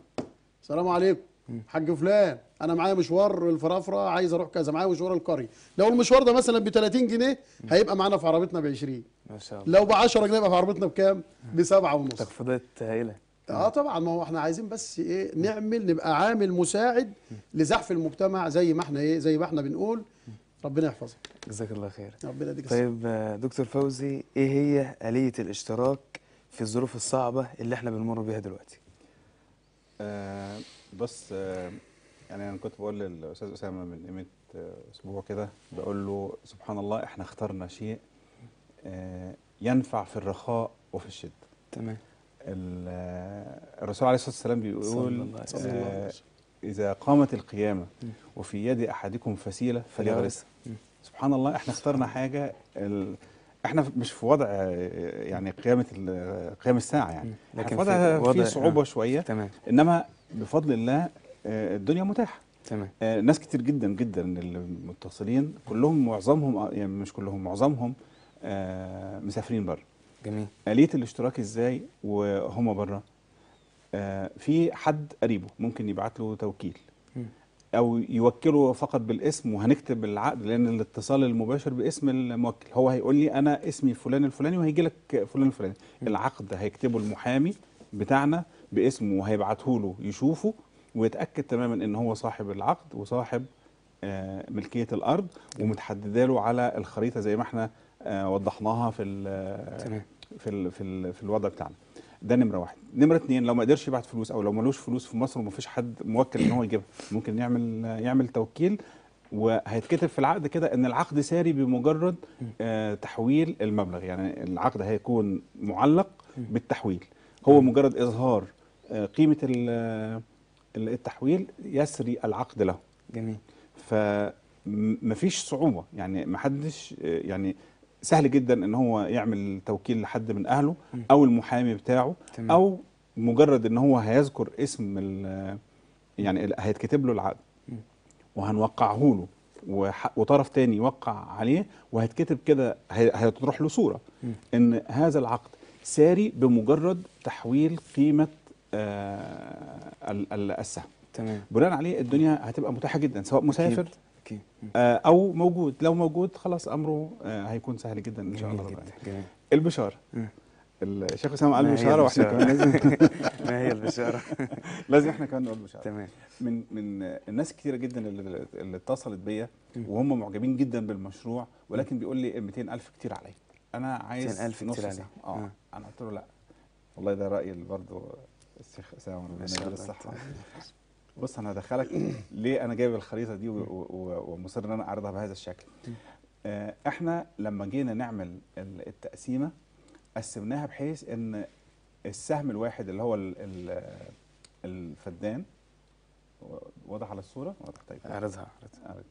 السلام عليكم حاج فلان انا معايا مشوار الفرافره عايز اروح كذا، معايا مشوار القريه. لو المشوار ده مثلا ب تلاتين جنيه هيبقى معانا في عربيتنا ب عشرين، ما شاء الله. لو ب عشرة جنيه يبقى في عربيتنا بكام؟ ب سبعة ونص. تخفيضات هائله. اه طبعا، ما هو احنا عايزين بس ايه نعمل نبقى عامل مساعد لزحف المجتمع زي ما احنا ايه زي ما احنا بنقول ربنا يحفظك. جزاك الله خير. ربنا يديك الصحة. طيب آه، دكتور فوزي، ايه هي آلية الاشتراك في الظروف الصعبة اللي احنا بنمر بيها دلوقتي؟ آه بص، آه يعني انا كنت بقول للاستاذ اسامه من قيمه آه اسبوع كده، بقول له سبحان الله احنا اخترنا شيء آه ينفع في الرخاء وفي الشده. تمام. ال- آه، الرسول عليه الصلاه والسلام صلى بيقول الله عليه صلى الله عليه آه وسلم. اذا قامت القيامه م. وفي يد احدكم فسيله فليغرسها. م. سبحان الله احنا اخترنا حاجه ال... احنا مش في وضع آه، يعني قيامه ال- قيام الساعه يعني، م. احنا لكن في في وضع وضع- فيه صعوبه آه. شويه، تمام. انما بفضل الله آه، الدنيا متاحه. تمام. آه، ناس كتير جدا جدا من المتصلين كلهم معظمهم آه، يعني مش كلهم معظمهم آه، مسافرين بره. جميل. آلية الاشتراك ازاي وهم بره؟ آه، في حد قريبه ممكن يبعت له توكيل م. او يوكله فقط بالاسم، وهنكتب العقد لان الاتصال المباشر باسم الموكل. هو هيقول لي انا اسمي فلان الفلاني وهيجي لك فلان الفلاني. م. العقد هيكتبه المحامي بتاعنا باسمه وهيبعته له يشوفه ويتاكد تماما ان هو صاحب العقد وصاحب آه، ملكيه الارض، ومتحدده له على الخريطه زي ما احنا آه، وضحناها في ال تمام. في ال في, ال في الوضع بتاعنا. ده نمره واحد. نمره اتنين، لو ما قدرش يبعت فلوس او لو ملوش فلوس في مصر ومفيش حد موكل ان هو يجيبها، ممكن يعمل يعمل توكيل، وهيتكتب في العقد كده ان العقد ساري بمجرد آه تحويل المبلغ. يعني العقد هيكون معلق بالتحويل، هو مجرد اظهار آه قيمه ال- التحويل يسري العقد له. جميل. فمفيش صعوبه، يعني محدش آه، يعني سهل جدا ان هو يعمل توكيل لحد من اهله او المحامي بتاعه، تمام. او مجرد ان هو هيذكر اسم ال- يعني ال- هيتكتب له العقد وهنوقعه له وح- وطرف تاني يوقع عليه، وهيتكتب كده هي- هتروح له صوره ان هذا العقد ساري بمجرد تحويل قيمه آه، ال- ال- السهم. تمام. بناء عليه الدنيا هتبقى متاحه جدا، سواء مسافر أكيد. م. آه، او موجود. لو موجود خلاص امره آه، هيكون سهل جدا ان شاء الله. جميل ربنا جدا. جميل. البشاره، م. الشيخ اسامه قال ما هي بشاره واحنا البشارة؟ كمان لازم ما هي البشارة؟ لازم احنا كمان نقول بشاره. تمام. من من الناس كتيره جدا اللي, اللي اتصلت بيا وهم معجبين جدا بالمشروع، ولكن بيقول لي مئتين ألف كتير عليا، انا عايز مئتين ألف نص كتير ساعه. عليك. اه آه. انا قلت له لا والله ده رايي برضه الشيخ اسامه ما ربنا شاء يديله الله. الصحه. بص انا هدخلك ليه انا جايب الخريطه دي و- و- ومصر ان انا اعرضها بهذا الشكل. آه، احنا لما جينا نعمل ال- التقسيمه قسمناها بحيث ان السهم الواحد اللي هو ال- ال- الفدان واضح على الصوره؟ واضح. طيب اعرضها. أعرض.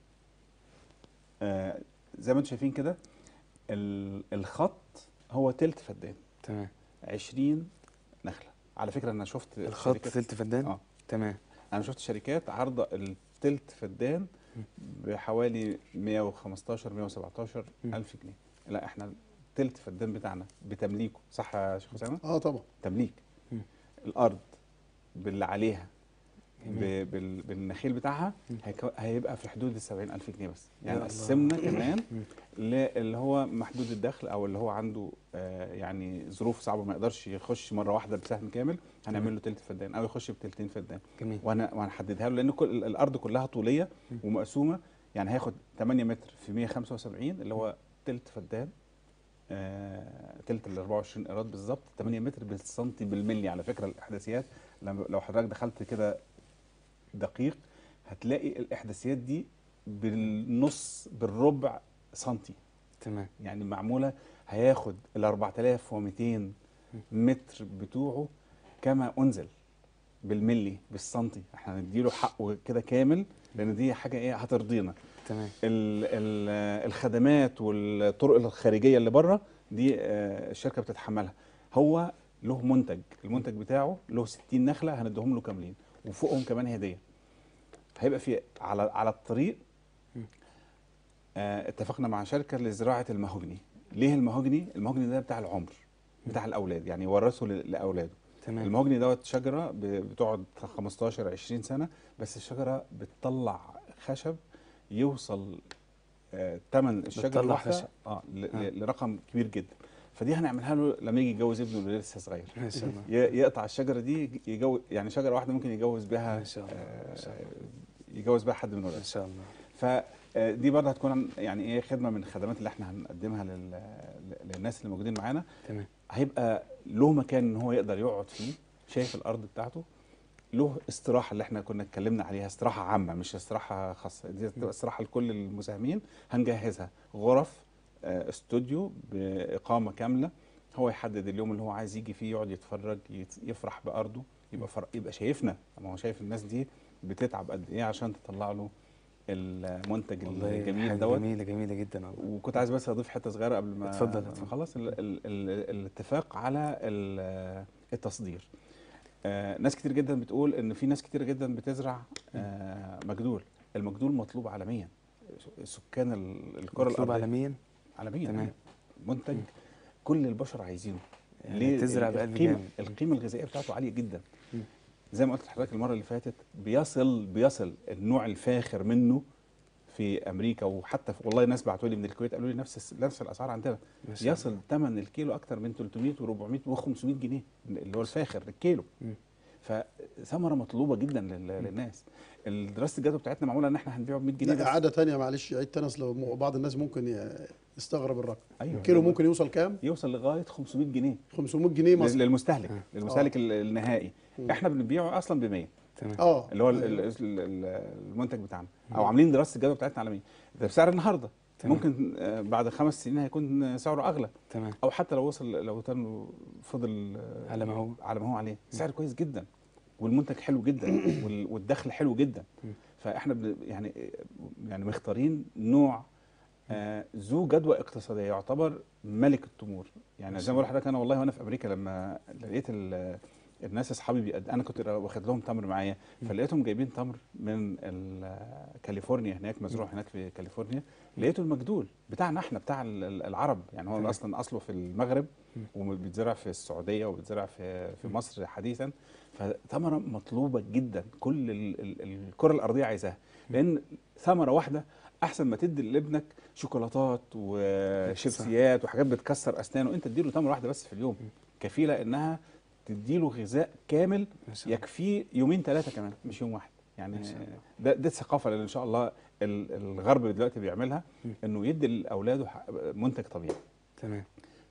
آه، زي ما انتم شايفين كده ال- الخط هو تلت فدان، تمام. عشرين نخله. على فكره انا شفت الخط شركات- تلت فدان. اه تمام. انا شفت شركات عارضه التلت فدان بحوالي مئة وخمستاشر مئة وسبعتاشر م. الف جنيه. لا احنا التلت فدان بتاعنا بتمليكه، صح يا شيخ اسامه؟ اه طبعا. تمليك م. الارض باللي عليها جميل. ب- بال- بالنخيل بتاعها هيكو- هيبقى في حدود ال سبعين ألف جنيه بس. يا يعني الله. قسمنا كمان م. اللي هو محدود الدخل او اللي هو عنده آه يعني ظروف صعبه ما يقدرش يخش مره واحده بسهم كامل، هنعمل له تلت فدان او يخش بتلتين فدان. جميل. وهن- وهنحددها له لان كل الارض كلها طوليه ومقسومه، يعني هياخد ثمانية متر في مئة وخمسة وسبعين اللي هو تلت فدان، آه تلت ال أربعة وعشرين ايراد بالظبط، ثمانية متر بالسنتي بالملي. على فكره الاحداثيات لما لو حضرتك دخلت كده دقيق هتلاقي الاحداثيات دي بالنص بالربع سنتي، تمام. يعني معموله هياخد ال أربعة آلاف ومئتين متر بتوعه كما انزل بالملي بالسنتي. احنا هنديله حقه كده كامل لان دي حاجه ايه هترضينا. تمام. ال ال الخدمات والطرق الخارجيه اللي بره دي آه، الشركه بتتحملها. هو له منتج، المنتج بتاعه له ستين نخله هنديهم له كاملين وفوقهم كمان هديه. هيبقى في على على الطريق آه، اتفقنا مع شركه لزراعه المهوجني. ليه المهوجني؟ المهوجني ده بتاع العمر بتاع الاولاد، يعني يورثه ل- لاولاده. تمام. المهوجني دوت شجره ب- بتقعد خمستاشر عشرين سنه، بس الشجره بتطلع خشب يوصل آه، ثمن الشجره بتطلع الواحده خشب. اه ل- آه. ل- لرقم كبير جدا. فدي هنعملها له لما يجي يتجوز ابنه اللي لسه صغير. ما شاء الله. ي- يقطع الشجره دي يجوز، يعني شجره واحده ممكن يجوز بها ما شاء الله. ما شاء الله. يجوز بها حد من ما ولاده. شاء الله. آه، دي برضه هتكون يعني ايه خدمه من الخدمات اللي احنا هنقدمها لل... للناس اللي موجودين معانا. تمام. هيبقى له مكان ان هو يقدر يقعد فيه، شايف الارض بتاعته، له استراحه اللي احنا كنا اتكلمنا عليها، استراحه عامه مش استراحه خاصه، دي تبقى استراحه لكل المساهمين. هنجهزها غرف، آه، استوديو باقامه كامله، هو يحدد اليوم اللي هو عايز يجي فيه، يقعد يتفرج، يت- يفرح بارضه، يبقى فر... يبقى شايفنا، ما هو شايف الناس دي بتتعب قد ايه عشان تطلع له المنتج والله الجميل حاجة دوت. جميلة جميلة جدا والله. وكنت عايز بس اضيف حته صغيره قبل ما اتفضل، ما اتفضل. نخلص، ال ال ال الاتفاق على ال- التصدير. آه، ناس كتير جدا بتقول ان في ناس كتير جدا بتزرع آه، مجدول. المجدول مطلوب عالميا، سكان ال- الكره مطلوب الارضيه عالميا. عالميا تمام. أيوة. منتج كل البشر عايزينه. يعني ليه؟ تزرع ال- بقلب القيمه جامد. القيمه الغذائيه بتاعته عاليه جدا. مم. زي ما قلت لحضرتك المره اللي فاتت، بيصل بيصل النوع الفاخر منه في امريكا، وحتى في والله ناس بعتوا لي من الكويت قالوا لي نفس الس- نفس الاسعار عندنا. ما شاء يصل ثمن الكيلو اكتر من ثلاثمية و400 و500 جنيه، اللي هو الفاخر الكيلو. مم. فثمره مطلوبه جدا لل- للناس. دراسه الجدوى بتاعتنا معموله ان احنا هنبيعه ب مية جنيه لا بس. اعاده ثانيه معلش، عيد تاني، اصل م- بعض الناس ممكن ي- يستغرب الرقم. ايوه الكيلو ممكن يوصل كام؟ يوصل لغايه خمسمية جنيه خمسمية جنيه لل- مصري. للمستهلك آه. للمستهلك ال- النهائي. مم. احنا بنبيعه اصلا ب مية، تمام. اه اللي هو ال- أيوة. ال- ال- المنتج بتاعنا، او عاملين دراسه الجدوى بتاعتنا عالميه. ده بسعر النهارده، تمام. ممكن آه، بعد خمس سنين هيكون سعره اغلى، تمام. او حتى لو وصل، لو تم فضل آه، على ما هو. على ما هو عليه، سعر كويس جدا، والمنتج حلو جدا، وال- والدخل حلو جدا. فاحنا بن- يعني يعني مختارين نوع آه، ذو جدوى اقتصاديه، يعتبر ملك التمور. يعني زي ما بقول لحضرتك، انا والله وانا في امريكا لما لقيت ال- الناس اصحابي بيقد... انا كنت واخد لهم تمر معايا، فلقيتهم جايبين تمر من ال- كاليفورنيا، هناك مزروع هناك في كاليفورنيا. لقيته المجدول بتاعنا احنا، بتاع ال- ال- العرب، يعني هو تمام. اصلا اصله في المغرب، وبيتزرع في السعوديه، وبيتزرع في في مصر حديثا. فثمره مطلوبه جدا، كل ال- ال- الكره الارضيه عايزاها، لان ثمره واحده احسن ما تدي لابنك شوكولاتات وشيبسيات وحاجات بتكسر اسنانه. انت اديله تمره واحده بس في اليوم، كفيله انها تديله غذاء كامل ما شاء الله. يكفيه يومين ثلاثه كمان، مش يوم واحد. يعني ما شاء الله. ده ده الثقافه اللي ان شاء الله ال- الغرب دلوقتي بيعملها، انه يدي لاولاده ح- منتج طبيعي. تمام.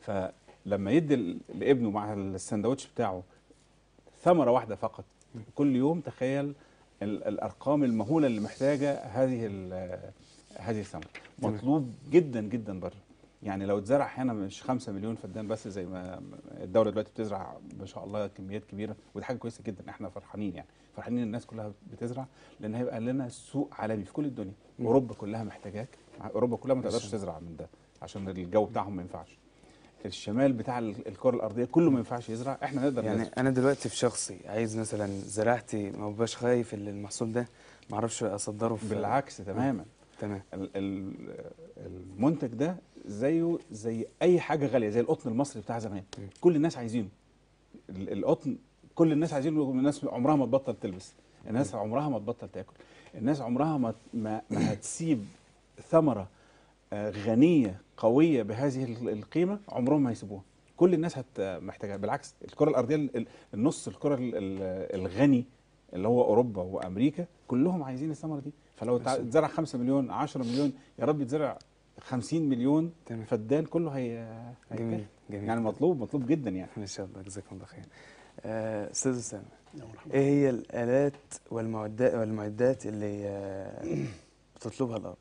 فلما يدي ل- لابنه مع السندوتش بتاعه ثمره واحده فقط كل يوم، تخيل ال- الارقام المهوله اللي محتاجه هذه ال- هذه الثمره. تمام. مطلوب جدا جدا بره. يعني لو اتزرع هنا مش خمسة مليون فدان بس زي ما الدوله دلوقتي بتزرع ما شاء الله كميات كبيره، ودي حاجه كويسه جدا. احنا فرحانين، يعني فرحانين الناس كلها بتزرع، لان هيبقى لنا سوق عالمي في كل الدنيا. مم. اوروبا كلها محتاجاك، اوروبا كلها ما ما تقدرش شاء الله. تزرع من ده عشان الجو بتاعهم ما ينفعش. الشمال بتاع ال- الكره الارضيه كله ما ينفعش يزرع، احنا نقدر يعني نزرع. انا دلوقتي في شخصي عايز مثلا زراعتي، ما ببقاش خايف ان المحصول ده ما اعرفش اصدره في. بالعكس تماما. تمام. ال- ال- المنتج ده زيه زي اي حاجه غاليه، زي القطن المصري بتاع زمان، م. كل الناس عايزينه. ال- القطن كل الناس عايزينه، الناس عمرها ما تبطل تلبس، الناس عمرها ما تبطل تاكل، الناس عمرها ما ما, ما هتسيب ثمره آه، غنيه قويه بهذه ال- القيمه، عمرهم ما هيسيبوها. كل الناس هت محتاجها. بالعكس الكره الارضيه ال- ال- النص الكره ال- ال- الغني اللي هو اوروبا وامريكا كلهم عايزين الثمره دي. فلو تع- اتزرع خمسة مليون عشرة مليون، يا رب يتزرع خمسين مليون تمام. فدان، كله هي جميل هيتاكل. جميل. يعني مطلوب مطلوب جدا يعني. ما شاء الله، جزاكم الله خير. آه، استاذ اسامه، يا مرحبا. ايه هي الالات والمعدات والمعدات اللي آه، بتطلبها الارض؟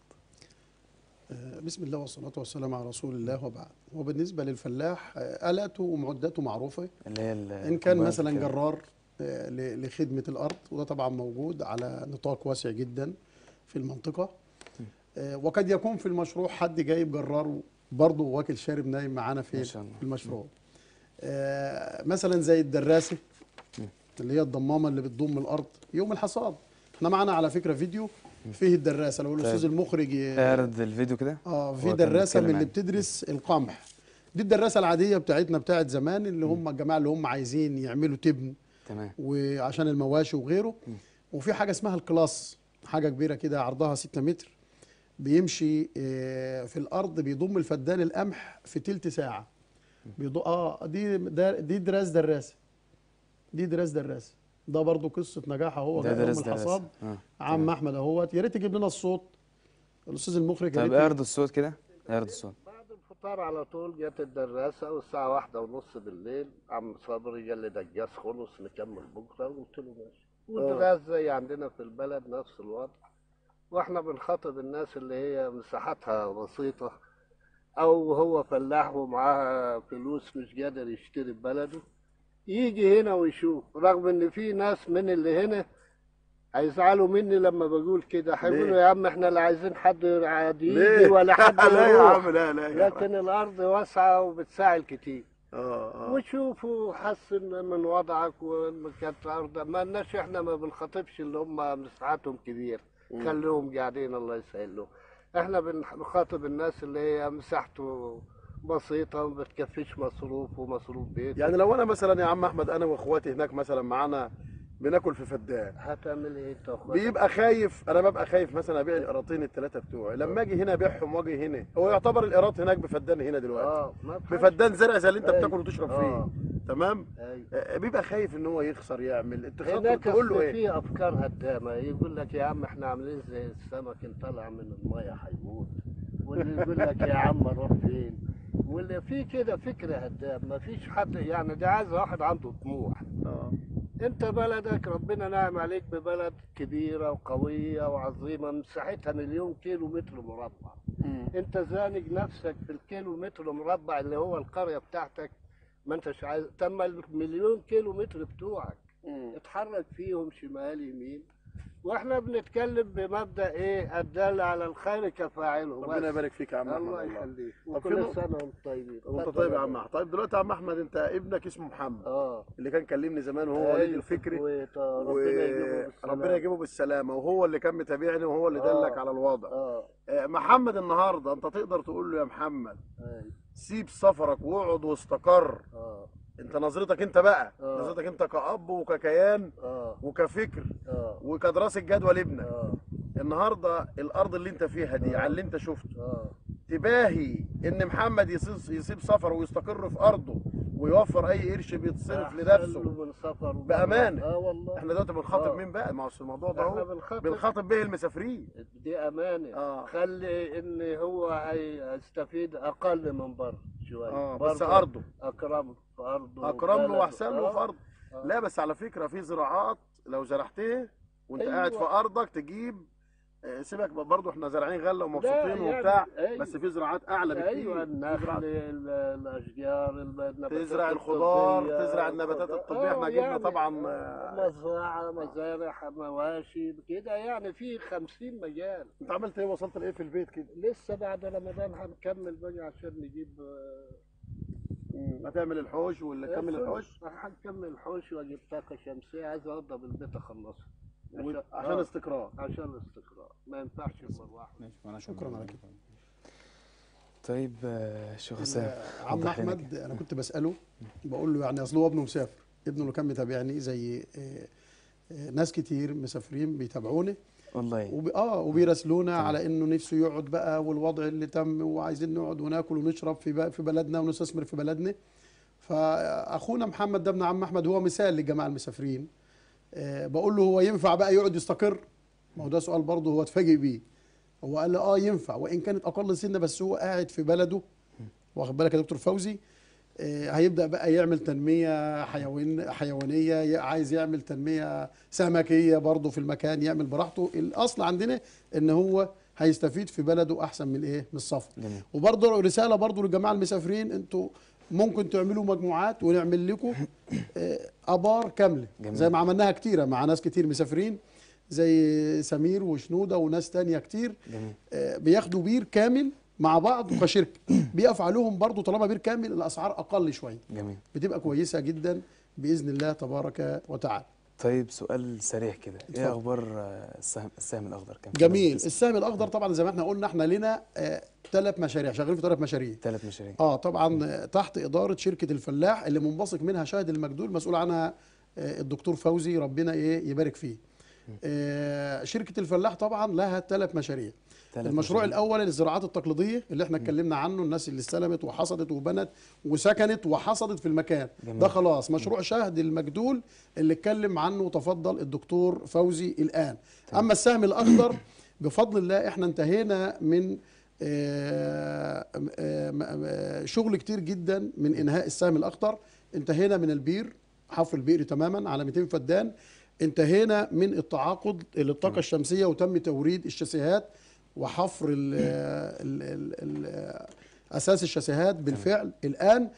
آه، بسم الله والصلاة والسلام على رسول الله وبعد. وبالنسبة للفلاح آه، آلاته ومعداته معروفة، اللي هي ال- إن كان الكومباينر مثلا كده. جرار آه، ل- لخدمة الأرض، وده طبعا موجود على نطاق واسع جدا في المنطقة. آه، وقد يكون في المشروع حد جايب جرار برضه واكل شارب نايم معانا في ما شاء الله. في المشروع. آه، مثلا زي الدراسة اللي هي الضمامة اللي بتضم الأرض يوم الحصاد. احنا معانا على فكرة فيديو فيه الدراسة، لو الأستاذ طيب. المخرج ي- اعرض الفيديو كده. اه هو في كان دراسه من بيتكلم اللي عنه. بتدرس القمح. دي الدراسه العاديه بتاعتنا بتاعت زمان، اللي هم الجماعه اللي هم عايزين يعملوا تبن تمام. وعشان المواشي وغيره. وفي حاجه اسمها الكلاس، حاجه كبيره كده عرضها ستة متر، بيمشي آه، في الارض، بيضم الفدان القمح في تلت ساعه. بيضو اه دي دا دي دراس دراسه دي دراس دراسه ده برضو قصه نجاح اهو ده يوم درس درس. الحصاد. آه. عم احمد اهوت، يا ريت تجيب لنا الصوت الاستاذ المخرج يا طيب ريت اعرض الصوت كده، اعرض الصوت. بعد الفطار على طول جت الدراسة والساعة واحدة ونص بالليل عم صبري قال لي ده الجاز خلص نكمل بكرة، قلت له ماشي. والدراسة زي عندنا في البلد نفس الوضع، واحنا بنخاطب الناس اللي هي مساحتها بسيطة أو هو فلاح ومعاه فلوس مش قادر يشتري ببلده، يجي هنا ويشوف. رغم إن في ناس من اللي هنا هيزعلوا مني لما بقول كده، هيقولوا يا عم احنا لا عايزين حد عادي يجي ولا حد لا يا يروح. عم لا لا يا عم. لكن الارض واسعه وبتساعد كتير. اه اه وشوفوا حسن من وضعك وكانت ارض ما لناش، احنا ما بنخاطبش اللي هم مساحتهم كبير، خليهم قاعدين الله يسهل لهم. احنا بنخاطب الناس اللي هي مساحته بسيطه وما بتكفيش مصروف ومصروف بيت. يعني لو انا مثلا يا عم احمد انا واخواتي هناك مثلا معانا بناكل في فدان، هتعمل ايه انت واخواتك؟ بيبقى خايف، انا ببقى خايف مثلا ابيع القراطين الثلاثه بتوعي، لما اجي هنا ابيعهم واجي هنا، هو يعتبر القراط هناك بفدان هنا دلوقتي اه ما فيهاش- بفدان زرع زي اللي انت أيوة. بتاكل وتشرب فيه. آه. تمام. أيوة. آه، بيبقى خايف ان هو يخسر يعمل، انت خاطر هناك تقول له أصل ايه؟ في افكار هدامه، يقول لك يا عم احنا عاملين زي السمك ان طلع من الميه هيموت، واللي يقول لك يا عم روح فين، واللي في كده فكره هدام. ما فيش حد يعني، ده عايز واحد عنده طموح. اه انت بلدك ربنا نعم عليك ببلد كبيره وقويه وعظيمه مساحتها مليون كيلو متر مربع. انت زانق نفسك في الكيلو متر مربع اللي هو القريه بتاعتك، ما انتش عايز تم المليون كيلو متر بتوعك اتحرك فيهم شمال يمين. واحنا بنتكلم بمبدا ايه؟ الدال على الخير كفاعله. ربنا يبارك فيك يا عم احمد. الله والله. يخليك، طب في وكل نقطة- سنه وانت طيبين. وانت اتفضل طيب يا يا عم احمد. طيب دلوقتي يا عم احمد انت ابنك اسمه محمد اه اللي كان كلمني زمان وهو وليد أيوة، الفكري، كويت، آه، ربنا يجيبه بالسلامة. وربنا يجيبه بالسلامه، وهو اللي كان متابعني وهو اللي دلك آه. على الوضع. اه آه، محمد النهارده انت تقدر تقول له يا محمد ايوه سيب سفرك واقعد واستقر. اه انت نظرتك انت بقى، آه. نظرتك انت كأب وككيان اه وكفكر اه وكدراسة جدوى لابنك. اه النهارده الارض اللي انت فيها دي آه. على اللي انت شفته، اه تباهي ان محمد يسيب يسيب سفره ويستقر في ارضه ويوفر اي قرش بيتصرف لنفسه من سفر بأمانة. اه والله. احنا دلوقتي بنخاطب آه. مين بقى؟ ما هو الموضوع ده احنا اهو بنخاطب بنخاطب به المسافرين. دي امانه. آه. خلي ان هو هيستفيد اقل من بره شويه. اه بس برضه ارضه اكرم في ارضه اكرم له وبلده. واحسن له آه. في ارضه. آه. لا بس على فكره في زراعات لو زرعتها وانت أيوة. قاعد في ارضك تجيب، آه، سيبك برضه احنا زارعين غله ومبسوطين يعني وبتاع، أيوة. بس في زراعات اعلى بكتير. ايوه النخل زراعات- ال- الاشجار النباتات تزرع الخضار، الطبية، تزرع النباتات الخضار. الطبية. احنا آه، جبنا يعني طبعا آه، مزرعه مزارع مواشي كده، يعني في خمسين مجال. انت عملت ايه؟ وصلت لايه في البيت كده؟ لسه بعد رمضان هنكمل بقى عشان نجيب آه، هتعمل الحوش ولا كمل الحوش؟ هنكمل الحوش واجيب طاقه شمسيه، عايز اوضب البيت اخلصه و- عشان آه، استقرار. عشان الاستقرار ما ينفعش المروحه. ماشي وانا شكراً على كده. طيب آه، شيخ حسام عم وضح لنا احمد انا كنت بساله بقول له يعني اصل هو ابنه مسافر، ابنه اللي كان متابعني زي آه، آه، ناس كتير مسافرين بيتابعوني والله. وبي اه وبيراسلونا على انه نفسه يقعد بقى والوضع اللي تم وعايزين نقعد وناكل ونشرب في بقى في بلدنا ونستثمر في بلدنا. فاخونا محمد ده ابن عم احمد هو مثال للجماعه المسافرين. آه بقول له هو ينفع بقى يقعد يستقر؟ ما هو ده سؤال برضه هو اتفاجئ بيه. هو قال لي اه ينفع وان كانت اقل سنه، بس هو قاعد في بلده واخد بالك يا دكتور فوزي. آه هيبدا بقى يعمل تنميه حيوان حيوانيه، ي- عايز يعمل تنميه سمكيه برضه في المكان، يعمل براحته. الاصل عندنا ان هو هيستفيد في بلده احسن من ايه؟ من السفر. جميل. وبرضه رساله برضه للجماعه المسافرين، انتوا ممكن تعملوا مجموعات ونعمل لكم آه، ابار كامله جميل. زي ما عملناها كتيره مع ناس كتير مسافرين زي سمير وشنوده وناس تانية كتير. جميل. آه، بياخدوا بير كامل مع بعض وكشركه بيقف عليهم برضه. طالما بير كامل الاسعار اقل شويه، جميل. بتبقى كويسه جدا باذن الله تبارك وتعالى. طيب سؤال سريع كده، اتفضل. ايه اخبار آه، السهم السهم الاخضر كان في جميل. الاسم؟ السهم الاخضر طبعا زي ما احنا قلنا احنا لنا ثلاث مشاريع، شغالين في ثلاث مشاريع. ثلاث مشاريع. اه طبعا آه، تحت اداره شركه الفلاح اللي منبثق منها شاهد المجدول، مسؤول عنها آه، الدكتور فوزي ربنا ايه يبارك فيه. آه، شركه الفلاح طبعا لها ثلاث مشاريع. ثلاث المشروع مشاريع. الاول الزراعات التقليديه اللي احنا اتكلمنا عنه، الناس اللي استلمت وحصدت وبنت وسكنت وحصدت في المكان. جميل. ده خلاص مشروع شاهد المجدول اللي اتكلم عنه وتفضل الدكتور فوزي الان. تمام. اما السهم الاخضر بفضل الله احنا انتهينا من آه، آه، آه، شغل كتير جدا من انهاء السهم الاخضر. انتهينا من البير، حفر البئر تماما على مئتين فدان. انتهينا من التعاقد للطاقه الشمسيه وتم توريد الشاسيهات وحفر ال ال ال ال اساس الشاسيهات بالفعل الان.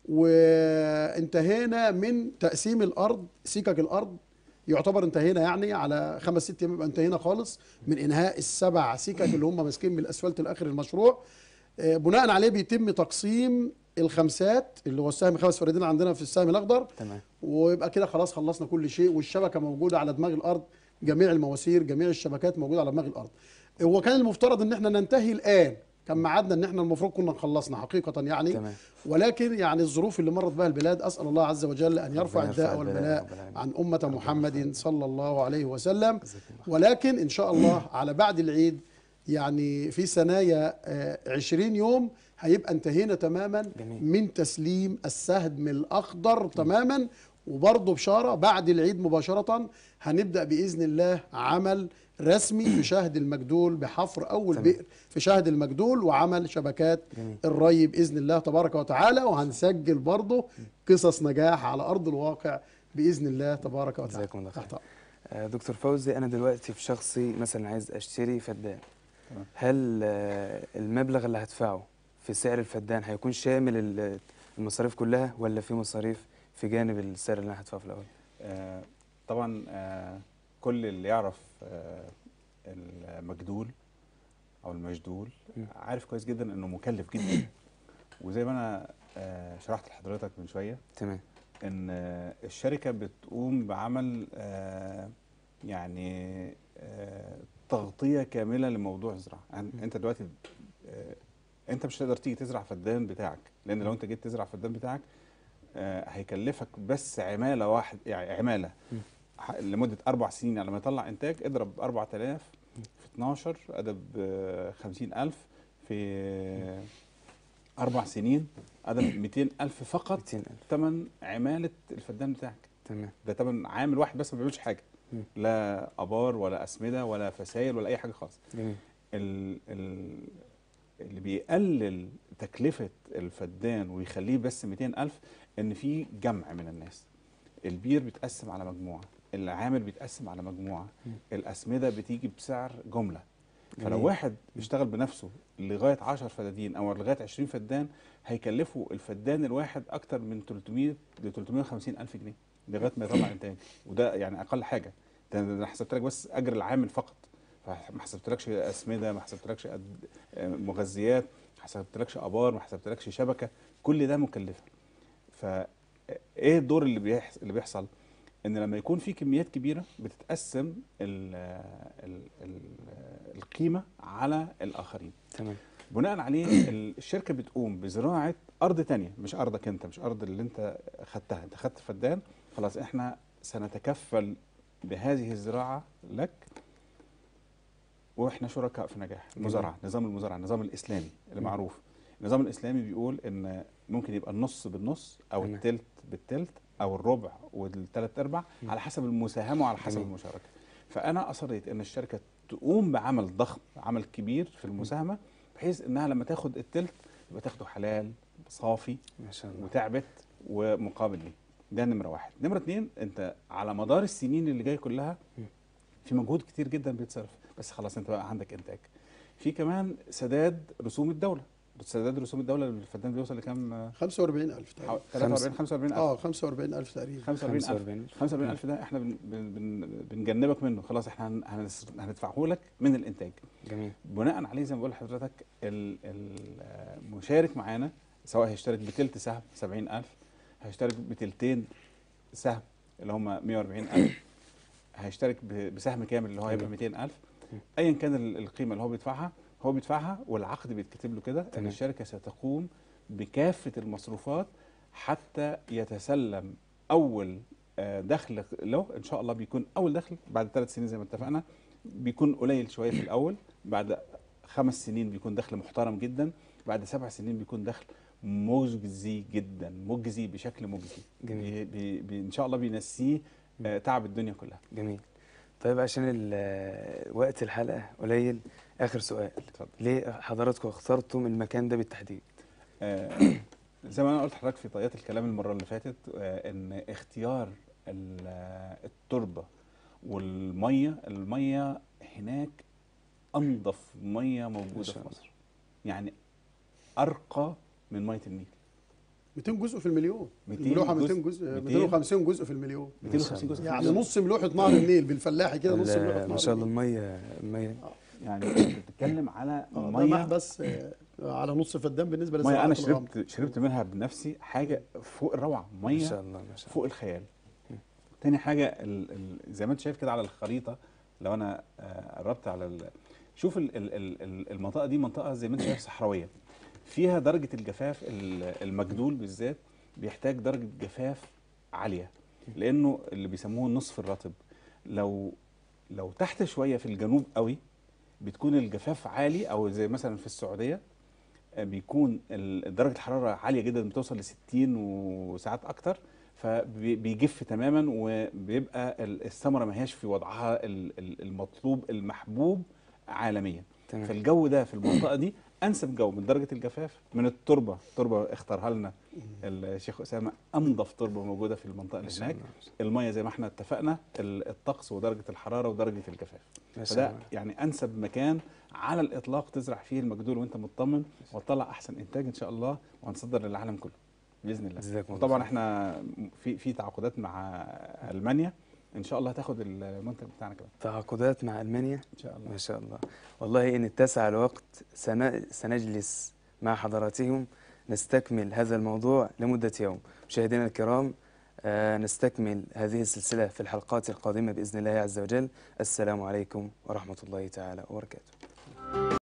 وانتهينا من تقسيم الارض، سكك الارض يعتبر انتهينا، يعني على خمس ست ايام يبقى انتهينا خالص من انهاء السبع سكك اللي هم ماسكين من الاسفلت الاخر المشروع. آه، بناء عليه بيتم تقسيم الخمسات اللي هو السهم خمس فدادين عندنا في السهم الاخضر. تمام. ويبقى كده خلاص خلصنا كل شيء، والشبكه موجوده على دماغ الارض، جميع المواسير جميع الشبكات موجوده على دماغ الارض. هو كان المفترض ان احنا ننتهي الان، كان ميعادنا ان احنا المفروض كنا خلصنا حقيقه يعني. تمام. ولكن يعني الظروف اللي مرت بها البلاد، اسال الله عز وجل ان يرفع ربنا يرفع الداء البلاء والبلاء رب العالمين. عن امه ربنا محمد يرفع صلى الله عليه وسلم. جزاكم الله. ولكن ان شاء الله على بعد العيد، يعني في ثنايا آه، عشرين يوم هيبقى انتهينا تماما جميل. من تسليم السهم الاخضر تماما. وبرضه بشاره بعد العيد مباشره هنبدا باذن الله عمل رسمي في شهد المجدول بحفر اول تمام. بئر في شهد المجدول وعمل شبكات جميل. الري باذن الله تبارك وتعالى. وهنسجل برضه قصص نجاح على ارض الواقع باذن الله تبارك وتعالى. جزاكم الله خير. تحت أمرك. آه، دكتور فوزي، انا دلوقتي في شخصي مثلا عايز اشتري فدان، تمام. هل آه، المبلغ اللي هدفعه في سعر الفدان هيكون شامل ال- المصاريف كلها، ولا في مصاريف في جانب السعر اللي انا هدفعه في الاول؟ آه، طبعا آه، كل اللي يعرف آه، المجدول او المجدول م. عارف كويس جدا انه مكلف جدا. وزي ما انا آه، شرحت لحضرتك من شويه تمام. ان آه، الشركه بتقوم بعمل آه، يعني آه، تغطيه كامله لموضوع الزراعه. يعني انت دلوقتي آه، انت مش هتقدر تيجي تزرع فدان بتاعك، لان لو انت جيت تزرع فدان بتاعك آه، هيكلفك بس عماله واحد، يعني عماله م. ح- لمده اربع سنين على ما يطلع انتاج. اضرب اربعة آلاف في اتناشر ادب آه، خمسين ألف في آه، اربع سنين ادب مئتين ألف فقط. مئتين ألف. ثمن عماله الفدان بتاعك تمام. ده ثمن عامل واحد بس، ما بيعملش حاجه، م. لا ابار ولا اسمده ولا فسائل ولا اي حاجه خالص. جميل. ال ال اللي بيقلل تكلفة الفدان ويخليه بس مئتين ألف إن في جمع من الناس. البير بيتقسم على مجموعة، العامل بيتقسم على مجموعة، م. الأسمدة بتيجي بسعر جملة. جميل. فلو واحد اشتغل بنفسه لغاية عشر فدادين أو لغاية عشرين فدان هيكلفه الفدان الواحد أكتر من ثلاثمئة ل ثلاثمئة وخمسين ألف جنيه لغاية ما يطلع إنتاج. وده يعني أقل حاجة. ده أنا حسبت لك بس أجر العامل فقط، فما حسبتلكش اسمده، ما حسبتلكش أد- مغذيات، ما حسبتلكش ابار، ما حسبتلكش شبكه، كل ده مكلفه. فايه الدور اللي بيحصل اللي بيحصل ان لما يكون في كميات كبيره بتتقسم ال ال ال القيمه على الاخرين. تمام. بناء عليه ال- الشركه بتقوم بزراعه ارض تانية، مش ارضك انت، مش ارض اللي انت خدتها. انت خدت فدان، خلاص احنا سنتكفل بهذه الزراعه لك واحنا شركاء في نجاح المزارعه. نظام المزارعه النظام الاسلامي اللي م. معروف. النظام الاسلامي بيقول ان ممكن يبقى النص بالنص او تمام. التلت بالتلت او الربع والثلاث ارباع م. على حسب المساهمه وعلى حسب جميل. المشاركه. فانا اصريت ان الشركه تقوم بعمل ضخم، عمل كبير في المساهمه، بحيث انها لما تاخد التلت يبقى تاخده حلال صافي ما شاء الله. وتعبت ومقابل ليه. ده نمره واحد. نمره اتنين، انت على مدار السنين اللي جايه كلها م. في مجهود كتير جدا بيتصرف، بس خلاص انت بقى عندك انتاج. في كمان سداد رسوم الدوله. سداد رسوم الدوله الفدان بيوصل لكام؟ خمسة وأربعين ألف تقريبا. ثلاثة وأربعين خمسة وأربعين ألف. اه خمسة وأربعين ألف تقريبا. خمسة وأربعين ألف. خمسة وأربعين ألف. خمسة وأربعين ألف ده احنا بن بن بن بنجنبك منه، خلاص احنا هن- هنس- هندفعه لك من الانتاج. جميل. بناء عليه زي ما بقول لحضرتك ال- المشارك معانا سواء هيشترك بتلت سهم سبعين ألف، هيشترك بتلتين سهم اللي هم مئة وأربعين ألف، هيشترك ب- بسهم كامل اللي هو هيبقى مئتين ألف. ايا كان ال- القيمه اللي هو بيدفعها هو بيدفعها، والعقد بيتكتب له كده ان تمام. الشركه ستقوم بكافه المصروفات حتى يتسلم اول آه، دخل له. ان شاء الله بيكون اول دخل بعد ثلاث سنين زي ما اتفقنا، بيكون قليل شويه في الاول، بعد خمس سنين بيكون دخل محترم جدا، بعد سبع سنين بيكون دخل مجزي جدا، مجزي بشكل مجزي. جميل. بي بي بي ان شاء الله بينسيه آه، تعب الدنيا كلها. جميل. طيب عشان ال- وقت الحلقة قليل، آخر سؤال، اتفضل. ليه حضراتكم اخترتم المكان ده بالتحديد؟ آه، زي ما انا قلت لحضرتك في طيات الكلام المره اللي فاتت، آه، ان اختيار ال- آه، التربه والميه، الميه هناك انظف ميه ما موجوده شاء في الله. مصر، يعني ارقى من ميه النيل. مئتين جزء في المليون، مئتين الملوحه جزء، مئتين جزء، مئتين مئتين وخمسين جزء في المليون، مئتين وخمسين ما جزء شاء في يعني المليون. نص ملوحه نهر النيل بالفلاحي كده، نص ملوحه ال- ما نهر شاء الله النيل. المية المية يعني انت بتتكلم على اه ده ميه، محبس آه، على نص فدان بالنسبه ميه لزراعه انا الغمر. شربت شربت منها بنفسي، حاجه فوق الروعه، ما ميه شاء الله ما شاء فوق الله. الخيال. تاني حاجه ال ال زي ما انت شايف كده على الخريطه، لو انا آه، قربت على ال شوف ال ال ال ال- المنطقه دي منطقه زي ما انت شايف صحراويه، فيها درجه الجفاف، ال- المجدول بالذات بيحتاج درجه جفاف عاليه، لانه اللي بيسموه النصف الرطب. لو لو تحت شويه في الجنوب قوي بتكون الجفاف عالي، او زي مثلا في السعوديه آه، بيكون ال- درجه الحراره عاليه جدا، بتوصل ل ستين وساعات اكتر، فبيجف تماما، وبيبقى ال- الثمره ما هياش في وضعها ال- ال- المطلوب المحبوب عالميا. تمام. فالجو ده في المنطقه دي انسب جو من درجه الجفاف، من التربه، التربه اختارها لنا الشيخ اسامه، انظف تربه موجوده في المنطقه ما اللي شاء هناك. الله الميه زي ما احنا اتفقنا، ال- الطقس ودرجه الحراره ودرجه الجفاف، ما شاء فده الله. يعني انسب مكان على الاطلاق تزرع فيه المجدول وانت مطمن، وتطلع احسن انتاج ان شاء الله، وهنصدر للعالم كله باذن الله. جزاكم الله وطبعا خير. احنا في في تعاقدات مع المانيا، ان شاء الله هتاخد المنتج بتاعنا كمان تعاقدات مع ألمانيا؟ ان شاء الله. ما شاء الله. والله إن اتسع الوقت سن- سنجلس مع حضراتهم نستكمل هذا الموضوع لمدة يوم. مشاهدينا الكرام، آه، نستكمل هذه السلسلة في الحلقات القادمة بإذن الله عز وجل. السلام عليكم ورحمة الله تعالى وبركاته.